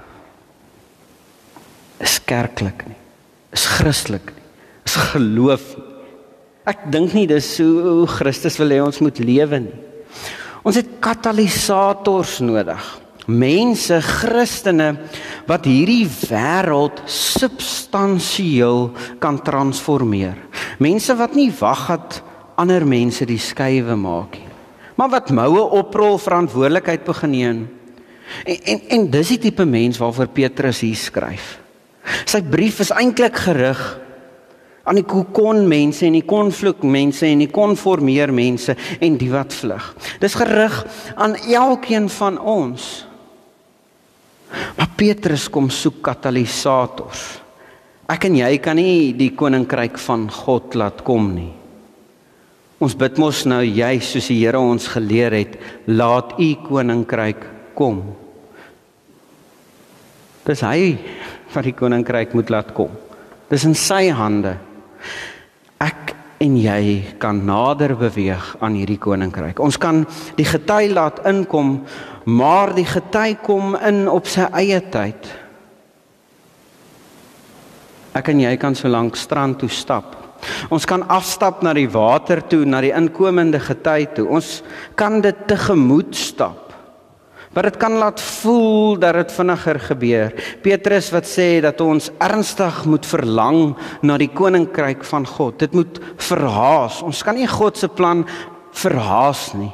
is kerklik nie, is Christelik nie, is geloof nie. Ek dink nie dis hoe Christus wil hê ons moet lewe nie. Ons het katalisators nodig. Mense, Christene, wat hierdie wêreld substansieel kan transformeer. Mense wat nie wag dat ander mense die skuwe maak nie, maar wat moue oprol, verantwoordelikheid begin neem. En, en, en dis die tipe mens waarvoor Petrus hier skryf. Sy brief is eintlik gerig aan die kokon mense en die konflik mense en die konformeer mense en die wat vlug. Dis gerig aan elkeen van ons. Maar Petrus kom soek katalisators. Ek en jy kan nie die koninkryk van God laat kom nie. Ons bid mos nou juis soos die Here ons geleer het, laat U koninkryk kom. Dis hy wat die koninkryk moet laat kom. Dis in sy hande. Ek en jy kan nader beweeg aan hierdie koninkryk. Ons kan die gety laat inkom, maar die gety kom in op sy eie tyd. Ek en jy kan so lank strand toe stap. Ons kan afstap na die water toe, na die inkomende gety toe. Ons kan dit tegemoet stap. Maar dit kan laat voel dat dit vinniger gebeur. Petrus wat sê dat ons ernstig moet verlang na die koninkryk van God. Dit moet verhaas. Ons kan nie God se plan verhaas nie.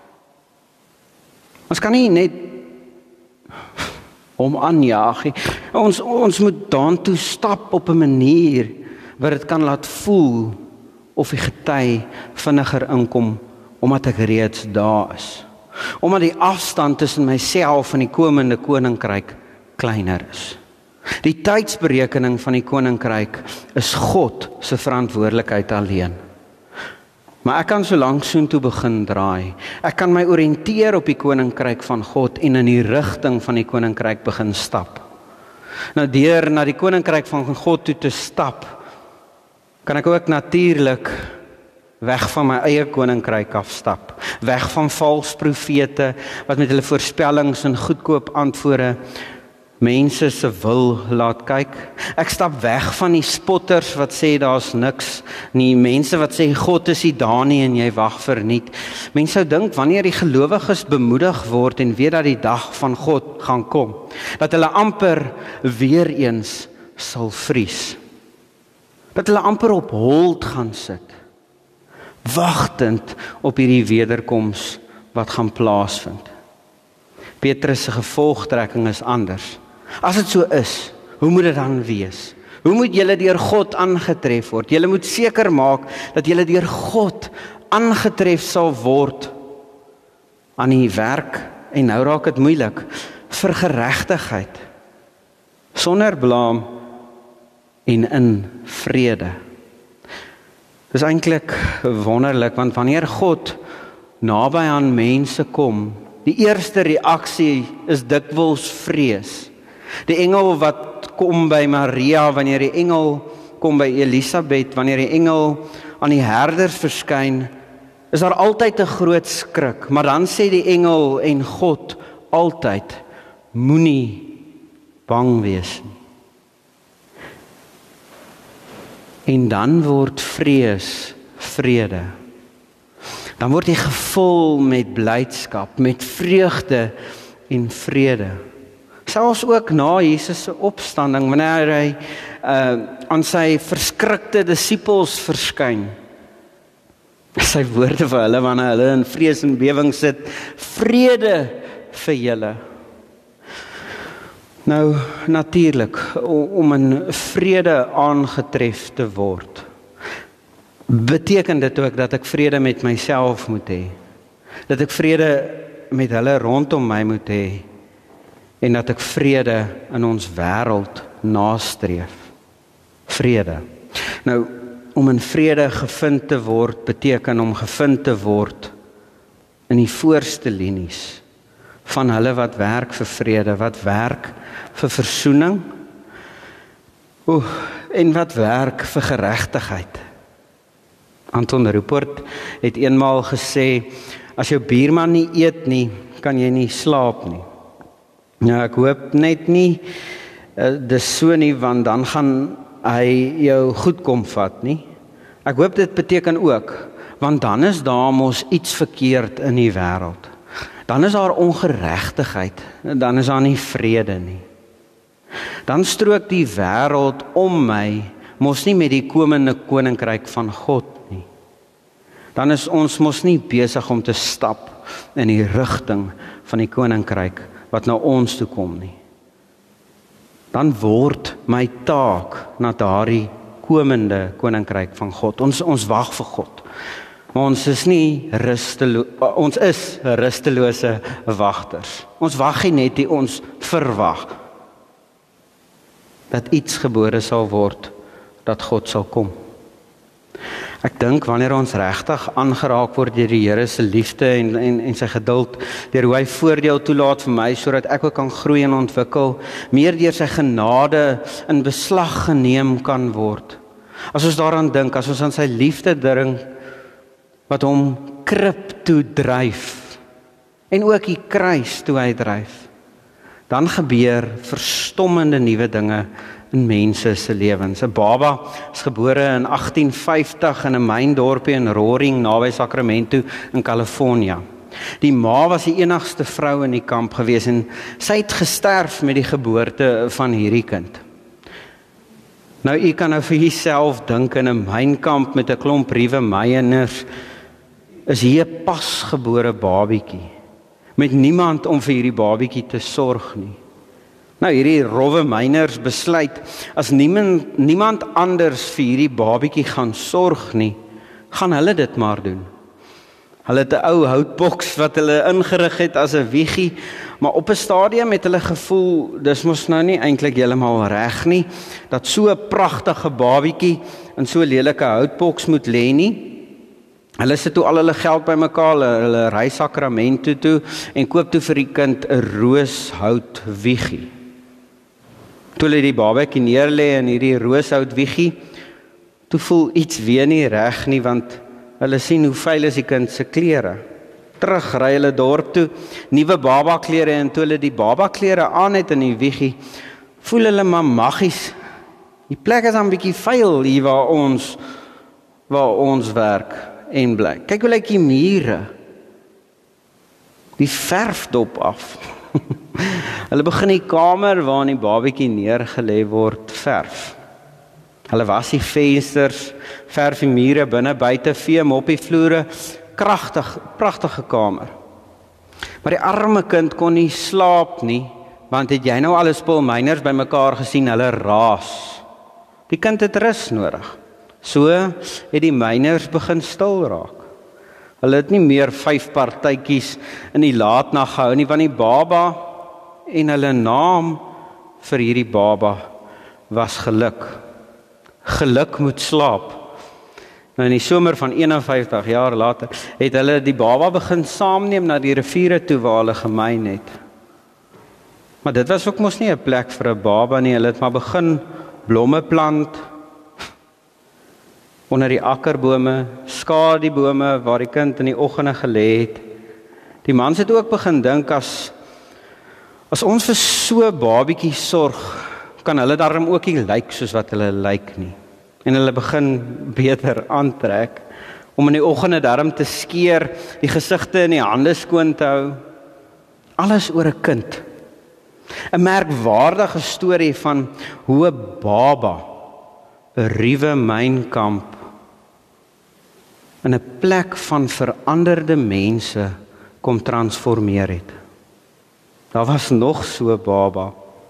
Ons kan nie net hom aanjaag nie. Ons ons moet daartoe stap op 'n manier wat dit kan laat voel of die gety vinniger inkom omdat ek reeds daar is. Omdat die afstand tussen myself en die komende koninkryk kleiner is. Die tydsberekening van die koninkryk is God se verantwoordelikheid alleen. Maar ek kan so lank soontoe begin draai. Ek kan my oriënteer op die koninkryk van God en in die rigting van die koninkryk begin stap. Nou deur na die koninkryk van God toe te stap, kan ek ook natuurlik weg van my eie koninkryk afstap, weg van vals profete wat met hulle voorspellings en goedkoop antwoorde mense se wil laat kyk. Ek stap weg van die spotters wat sê daar's niks nie, mense wat sê God is nie daar nie en jy wag verniet. Mense sou dink wanneer die gelowiges bemoedig word en weet dat die dag van God gaan kom, dat hulle amper weer eens sal vries. Dat hulle amper op hold gaan sit, wagtend op hierdie wederkoms wat gaan plaasvind. Petrus se gevolgtrekking is anders. As dit so is, hoe moet dit dan wees? Hoe moet julle deur God aangetref word? Julle moet seker maak dat julle deur God aangetref sal word aan die werk, en nou raak dit moeilik, vir geregtigheid, sonder blaam en in vrede. Dit is eintlik wonderlik, want wanneer God naby aan mense kom, die eerste reaksie is dikwels vrees. Die engel wat kom by Maria, wanneer die engel kom by Elisabeth, wanneer die engel aan die herders verskyn, is daar altyd 'n groot skrik, maar dan sê die engel en God altyd, moenie bang wees nie. En dan word vrees vrede. Dan word jy gevul met blydskap, met vreugde en vrede. Selfs ook na Jesus se opstanding, wanneer hy uh, aan sy verskrikte disippels verskyn. Sy woorde vir hulle wanneer hulle in vrees en bewering sit, vrede vir julle. Nou, natuurlik, om in vrede aangetref te word, beteken dit ook dat ek vrede met myself moet hê, dat ek vrede met hulle rondom my moet hê, en dat ek vrede in ons wêreld nastreef. Vrede. Nou, om in vrede gevind te word, beteken om gevind te word in die voorste linies van hulle wat werk vir vrede, wat werk vir versoening, oeh, en wat werk vir geregtigheid. Anton Rupert het eenmaal gesê, as jou buurman nie eet nie, kan jy nie slaap nie. Nou, ek hoop net nie, uh, dis so nie, want dan gaan hy jou goed kom vat nie. Ek hoop dit beteken ook, want dan is daar mos iets verkeerd in die wêreld. Dan is daar ongeregtigheid, dan is daar nie vrede nie. Dan strook die wêreld om my mos nie met die komende koninkryk van God nie. Dan is ons mos nie besig om te stap in die rigting van die koninkryk wat na ons toe kom nie. Dan word my taak na daardie komende koninkryk van God. Ons ons wag vir God. Maar ons is nie rusteloos, ons is rustelose wagters. Ons wag nie net nie, ons verwag dat iets gebore sal word, dat God sal kom. Ek dink wanneer ons regtig aangeraak word deur die Here se liefde en, en, en sy geduld, deur hoe hy voordeel toelaat vir my, sodat ek ook kan groei en ontwikkel, meer deur sy genade in beslag geneem kan word, As ons daaraan dink, as ons aan sy liefde dink, wat hom krib toe dryf, en ook die kruis toe hy dryf, dan gebeur verstommende nuwe dinge in mense se lewens. 'n Baba is gebore in agtien vyftig in 'n myndorpie in Roaring naby Sacramento in Kalifornië. Die ma was die enigste vrou in die kamp gewees en sy het gesterf met die geboorte van hierdie kind. Nou, u kan nou vir jouself dink in 'n mynkamp met 'n klomp ruwe myers, is hier 'n pasgebore babietjie, met niemand om vir hierdie babietjie te sorg nie. Nou, hierdie rowwe myners besluit, as niemand, niemand anders vir hierdie babietjie gaan sorg nie, gaan hulle dit maar doen. Hulle het 'n ou houtboks wat hulle ingerig het as 'n wieggie, maar op 'n stadium het hulle gevoel, dis mos nou nie eintlik heeltemal reg nie, dat so 'n pragtige babietjie in so 'n lelike houtboks moet lê nie. Hulle sit toe al hulle geld bymekaar, hulle, hulle ry Sacramento toe en koop toe vir die kind 'n rooshout wieggie. Toe hulle die babatjie neerlê in hierdie rooshout wieggie, toe voel iets weer nie reg nie, want hulle sien hoe vuil is die kind se klere. Terug ry hulle dorp toe, nuwe baba klere, en toe hulle die baba klere aan het in die wieggie, voel hulle maar maggies. Die plek is dan 'n bietjie vuil hier waar ons waar ons werk en bly. Kyk hoe lyk die mure. Die verf dop af. Hulle begin die kamer waarin die babatjie neergelê word verf. Hulle was die vensters, verf die mure binne, buite, vee, mop die vloere. Kragtig, pragtige kamer. Maar die arme kind kon nie slaap nie, want het jy nou al 'n spul myners bymekaar gesien, hulle raas. Die kind het rus nodig. So het die myners begin stil raak. Hulle het nie meer vyf partytjies in die laatnag gehou nie, want die baba en hulle naam vir hierdie baba was geluk. Geluk moet slaap. Nou in die somer van eenenvyftig jaar later het hulle die baba begin saamneem na die riviere toe waar hulle gemyn het. Maar dit was ook mos nie 'n plek vir 'n baba nie. Hulle het maar begin blomme plant onder die akkerbome, skadiebome waar die kind in die oggende gelê het. Die mans het ook begin dink, as as ons vir so 'n babietjie sorg, kan hulle darm ook nie lyk soos wat hulle lyk nie. En hulle begin beter aantrek, om in die oggende darm te skeer, die gesigte en die hande skoon te hou. Alles oor 'n kind. 'n Merkwaardige storie van hoe 'n baba 'n ruwe mynkamp in 'n plek van veranderde mense kom transformeer het. Daar was nog so 'n baba.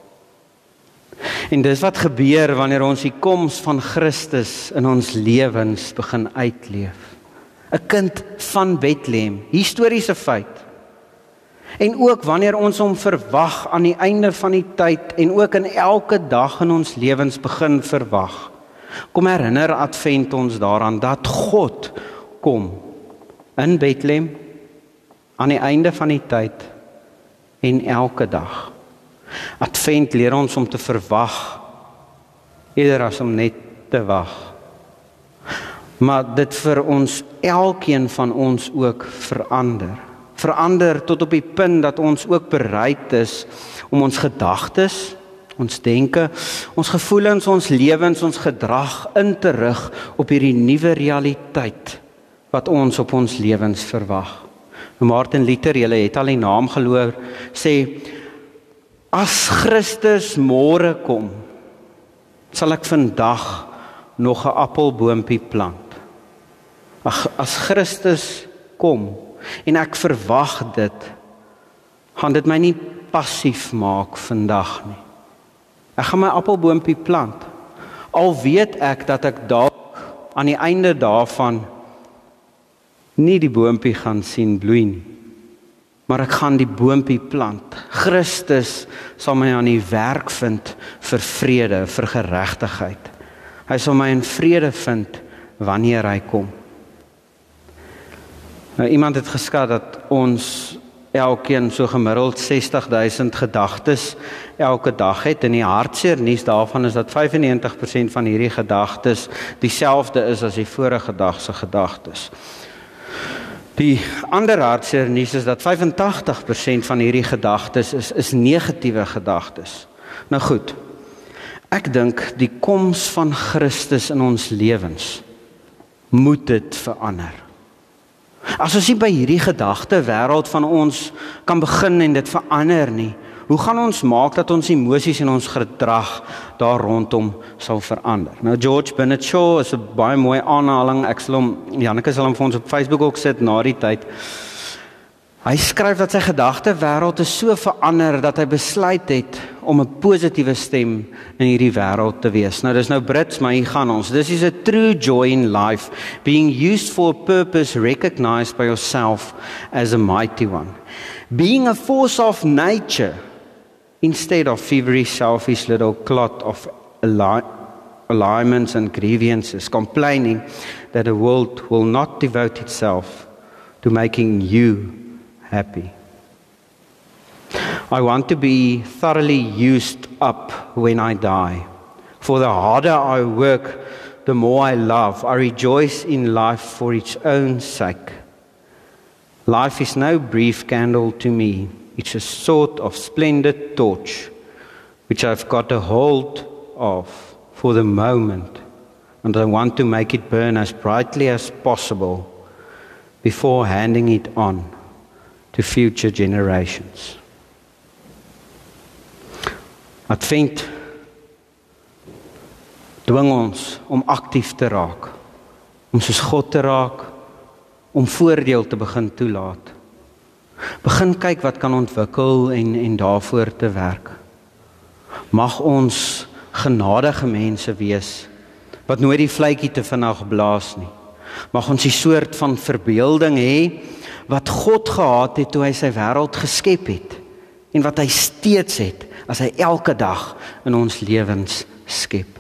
En dis wat gebeur wanneer ons die koms van Christus in ons lewens begin uitleef. 'n Kind van Bethlehem, historiese feit. En ook wanneer ons hom verwag aan die einde van die tyd en ook in elke dag in ons lewens begin verwag. Kom herinner Advent ons daaraan dat God kom in Bethlehem aan die einde van die tyd en elke dag. Advent leer ons om te verwag eerder as om net te wag. Maar dit vir ons, elkeen van ons ook verander. Verander tot op die punt dat ons ook bereid is om ons gedagtes, ons denke, ons gevoelens, ons lewens, ons gedrag in te rig op hierdie nuwe realiteit wat ons op ons lewens verwag. Martin Luther, julle het al die naam gehoor, sê, as Christus môre kom, sal ek vandag nog 'n appelboompie plant. Ag, as Christus kom en ek verwag dit, gaan dit my nie passief maak vandag nie. Ek gaan my appelboompie plant. Al weet ek dat ek dalk aan die einde daarvan nie die boompie gaan sien bloei nie. Maar ek gaan die boompie plant. Christus sal my aan die werk vind vir vrede, vir geregtigheid. Hy sal my in vrede vind wanneer hy kom. Nou, iemand het geskat dat ons elkeen so gemiddeld sestig duisend gedagtes elke dag het. En die hartseer nuus daarvan is dat vyfennegentig persent van hierdie gedagtes dieselfde is as die vorige dag se gedagtes. Die ander hartseer nuus is dat vyfentagtig persent van hierdie gedagtes is, is negatiewe gedagtes. Nou goed, ek dink die koms van Christus in ons lewens moet dit verander. As ons nie by hierdie gedagte wêreld van ons kan begin en dit verander nie, hoe gaan ons maak dat ons emosies en ons gedrag daar rondom sal verander? Nou George Bennett Shaw is 'n baie mooi aanhaling. Ek sal hom, Janneke sal hom vir ons op Facebook ook sit na die tyd. Hy skryf dat sy gedagte wêreld is so verander dat hy besluit het om 'n positiewe stem in hierdie wêreld te wees. Nou dis nou Brits, maar hier gaan ons. This is a true joy in life, being used for a purpose recognized by yourself as a mighty one. Being a force of nature instead of feverish, selfish little clot of ali- alignments and grievances, complaining that the world will not devote itself to making you happy. I want to be thoroughly used up when I die. For the harder I work, the more I love. I rejoice in life for its own sake. Life is no brief candle to me. It's a sort of splendid torch, which I've got a hold of for the moment, and I want to make it burn as brightly as possible before handing it on to future generations. Advent dwing ons om aktief te raak, om soos God te raak, om voordeel te begin toelaat. Begin kyk wat kan ontwikkel en, en daarvoor te werk. Mag ons genadige mense wees, wat nooit die vletjie te vinnig blaas nie. Mag ons die soort van verbeelding hê, wat God gehad het toe hy sy wêreld geskep het, en wat hy steeds het, as hy elke dag in ons lewens skep.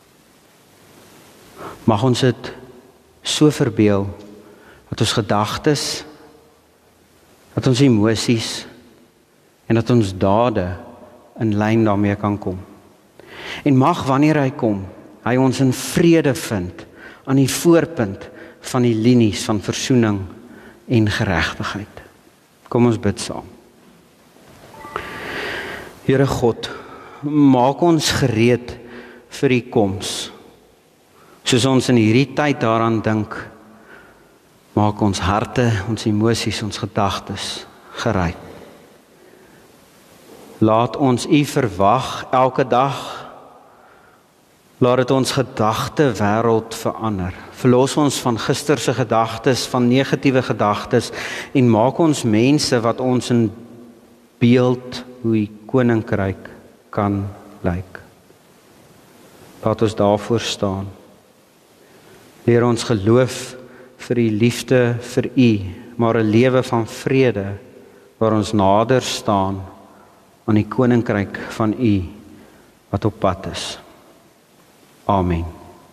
Mag ons dit so verbeel, dat ons gedagtes, dat ons emosies, en dat ons dade in lyn daarmee kan kom. En mag wanneer hy kom, hy ons in vrede vind, aan die voorpunt van die linies van versoening en geregtigheid. Kom ons bid saam. Here God, maak ons gereed vir die koms. Soos ons in hierdie tyd daaraan dink, maak ons harte, ons emosies, ons gedagtes gereed. Laat ons U verwag elke dag. Laat dit ons gedagte wêreld verander. Verlos ons van gisterse gedagtes, van negatiewe gedagtes, en maak ons mense wat ons in beeld hoe U koninkryk kan lyk. Laat ons daarvoor staan. Leer ons geloof vir U liefde vir U, maar 'n lewe van vrede, waar ons nader staan aan die koninkryk van U, wat op pad is. Amen.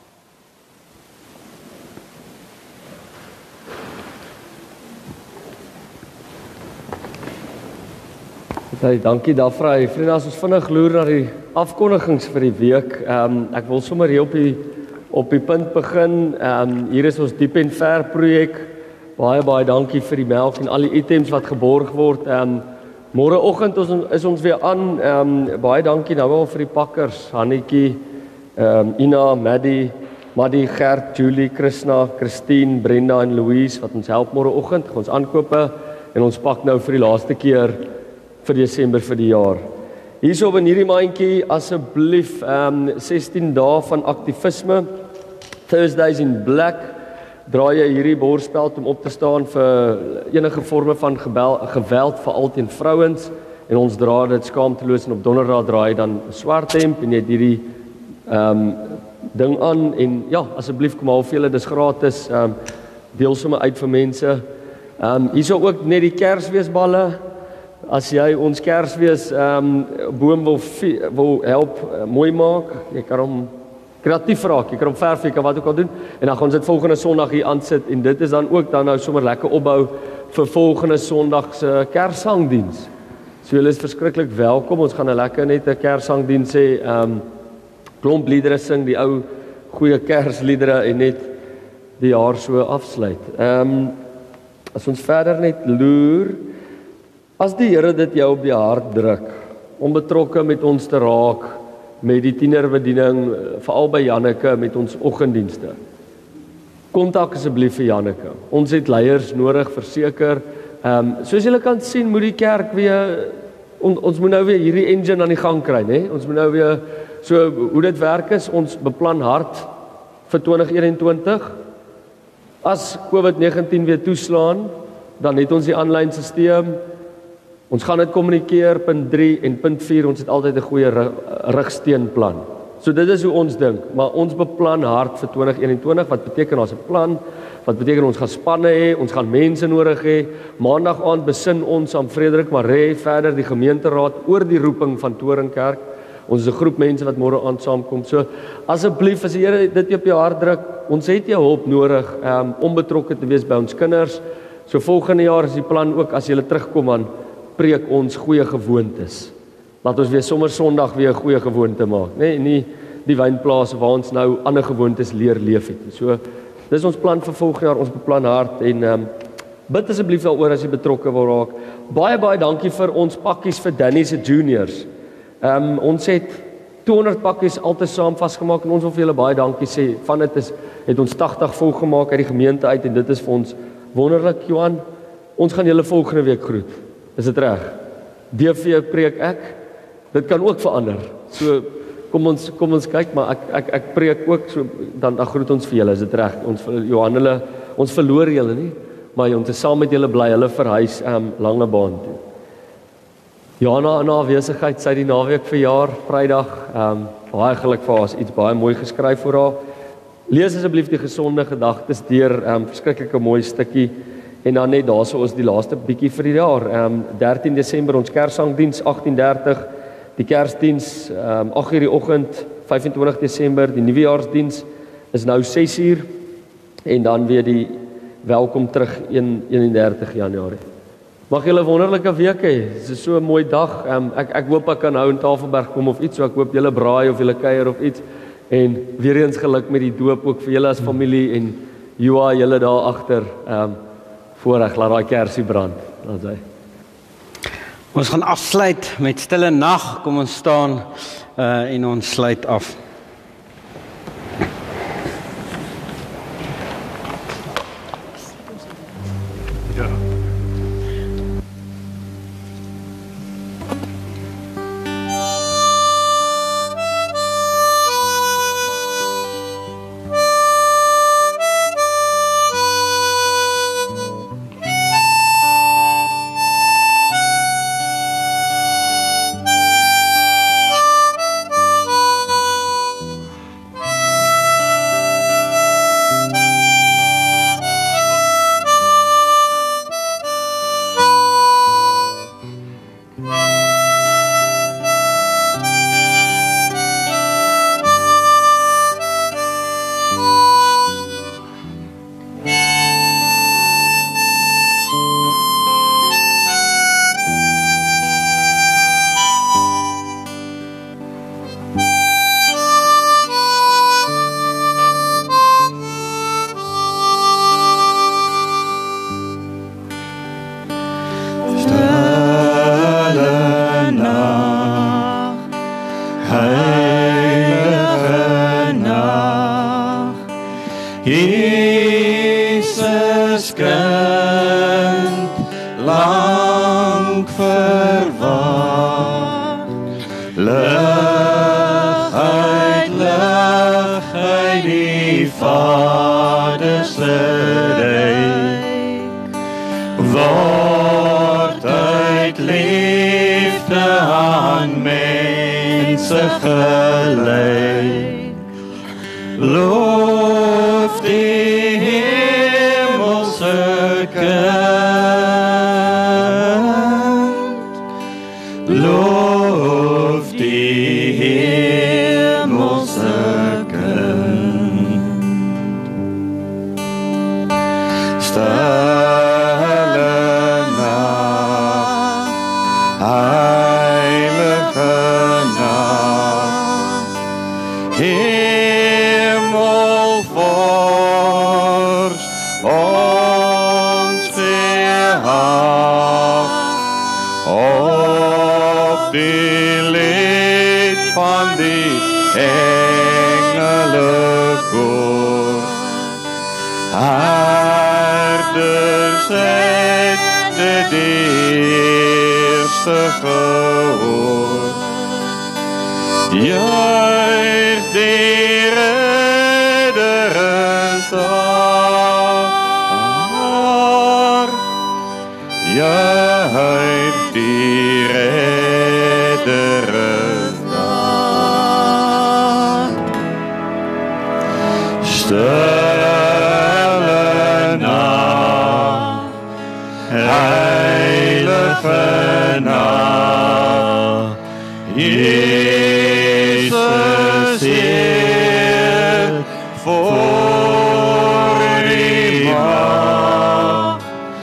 Hey, dankie daarvoor. Vriende, as ons vinnig loer na die afkondigings vir die week. Um, ek wil sommer hier op die op die punt begin. Um, hier is ons Diep en Ver projek. Baie baie dankie vir die melk en al die items wat geborg word. Um, Môreoggend is, is ons weer aan. Um, baie dankie nou al vir die pakkers, Hannetjie, um, Ina, Maddie, Maddie, Gert, Julie, Krishna, Christine, Brenda en Louise wat ons help môreoggend. Ons aankope en ons pak nou vir die laaste keer vir Desember vir die jaar. Hierso in hierdie mandjie asseblief um, sestien dae van aktivisme. Thursdays in Black. Draai jy hierdie borspeld om op te staan vir enige vorme van gebel, geweld veral teen vrouens, en ons dra dit skaamteloos, en op donderdag draai dan 'n swart hemp en jy het hierdie um, ding aan, en ja, asseblief kom haal vir julle, dis gratis, um, deel sommer uit vir mense. Um, hierso ook net die Kersfeesballe. As jy ons Kersfees um, boom wil, wil help uh, mooi maak, jy kan hom kreatief raak, jy kan hom verf, jy kan wat ook al doen, en dan gaan ons dit volgende Sondag hier aansit, en dit is dan ook dan nou sommer lekker opbou vir volgende Sondag se Kerssangdiens. So julle is verskriklik welkom. Ons gaan 'n lekker net 'n Kerssangdiens hê. Ehm um, klomp liedere sing, die ou goeie Kersliedere en net die jaar so afsluit. Ehm um, as ons verder net loer, as die Here dit jou op die hart druk om betrokke met ons te raak met die tienerbediening, veral by Janneke met ons oggenddienste. Kontak asseblief vir Janneke. Ons het leiers nodig, verseker. Ehm um, soos julle kan sien, moet die kerk weer on, ons moet nou weer hierdie engine aan die gang kry, né? Ons moet nou weer so hoe dit werk is, ons beplan hard vir twintig eenentwintig. As COVID negentien weer toeslaan, dan het ons die aanlyn stelsel. Ons gaan dit kommunikeer, punt drie en punt vier, ons het altyd 'n goeie rigsteenplan. So dit is hoe ons dink, maar ons beplan hard vir twintig eenentwintig, wat beteken ons 'n plan, wat beteken ons gaan spanne hê, ons gaan mense nodig hê. Maandag aand besin ons aan Frederik Maree verder die gemeenteraad oor die roeping van Toringkerk. Ons is 'n groep mense wat môre aand saamkom. So asseblief, as die Here dit op jou hart druk, ons het jou hulp nodig um, om betrokke te wees by ons kinders. So volgende jaar is die plan ook, as jy terugkom aan preek ons goeie gewoontes. Laat ons weer sommer Sondag weer 'n goeie gewoonte maak, nê? Nee, nie die wynplaas waar ons nou ander gewoontes leer leef het. So dis ons plan vir volgende jaar, ons beplan hard en um, bid asseblief daaroor as jy betrokke wil raak. Baie baie dankie vir ons pakkies vir Danny se juniors. Um, ons het tweehonderd pakkies altesaam vasgemaak en ons wil vir julle baie dankie sê. Van dit is het ons tagtig volgemaak uit die gemeente uit en dit is vir ons wonderlik, Johan. Ons gaan julle volgende week groet. Is dit reg? D V preek ek. Dit kan ook verander. So kom ons kom ons kyk, maar ek ek ek preek ook so dan dan groet ons vir julle. Is dit reg? Ons Johan hulle ons verloor julle nie, maar ons is saam met julle bly. Hulle verhuis um, Langebaan toe. Jana in haar besigheid, sy die naweek verjaar, Vrydag, um, baie geluk vir haar, is iets baie mooi geskryf vir haar. Lees asseblief die gesonde gedagtes deur, um, verskriklike mooi stukkie, en dan net daarso is die laaste bietjie vir die jaar, um, dertien Desember ons Kerssangdiens, agttien dertig, die Kersdiens, um, agt uur die oggend, vyfentwintig Desember, die Nuwejaarsdiens is nou ses uur, en dan weer die welkom terug eenendertig Januarie. Mag julle 'n wonderlike week hê. Dit is so 'n mooi dag. Um, ek ek hoop ek kan nou in Tafelberg kom of iets, so ek hoop julle braai of julle kuier of iets. En weer eens geluk met die doop ook vir julle as familie en Joa julle daar agter. Ehm um, voorreg laat daai kersie brand. Dan sê. Ons gaan afsluit met stille nag. Kom ons staan uh, en ons sluit af. Jesus kind, lang verwag, lig uit, lig uit die Vader se ryk, word uit liefde aan mense gelyk, loof die hemelse kind, loof die hemelse kind. Stille eerste gehoor. Juich die redderes daar. Juich die redderes daar. Stille nacht, heilige nacht, Jezus Heer, voor die macht,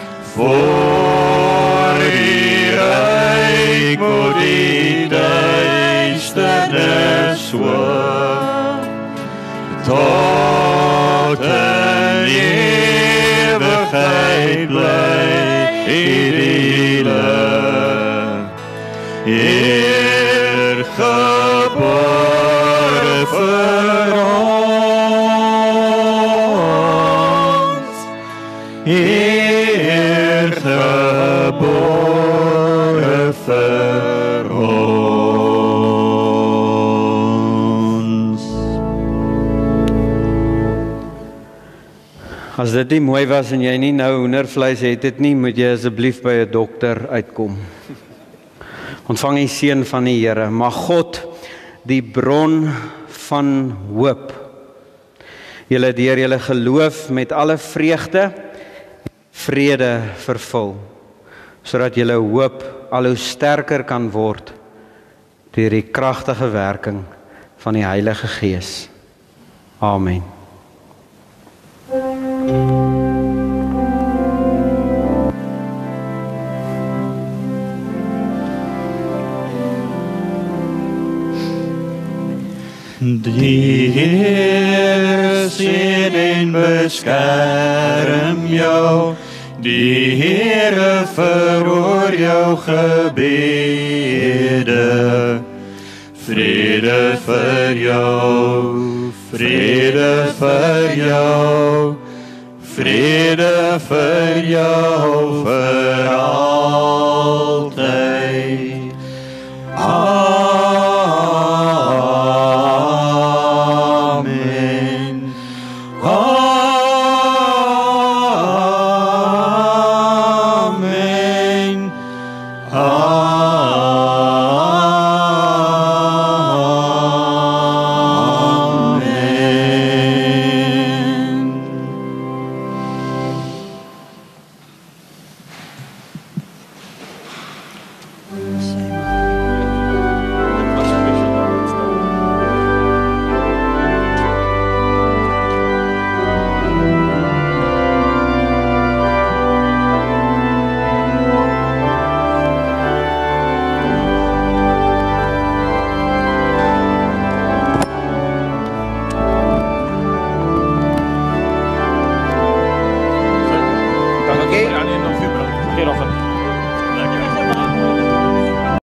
voor die rijk moet die duisternis worden, tot een eeuwigheid blij idylle. Heer, geboren voor ons. Heer, geboren voor ons. As dit nie mooi was en jy nie nou hoendervleis het dit nie, moet jy asseblief by 'n dokter uitkom. Ontvang die seën van die Here. Mag God, die bron van hoop, julle deur julle geloof met alle vreugde, vrede vervul, sodat julle hoop al hoe sterker kan word deur die kragtige werking van die Heilige Gees. Amen. Die Heer seën en beskerm jou, die Heere verhoor jou gebede. Vrede vir jou, vrede vir jou, vrede vir jou vir al.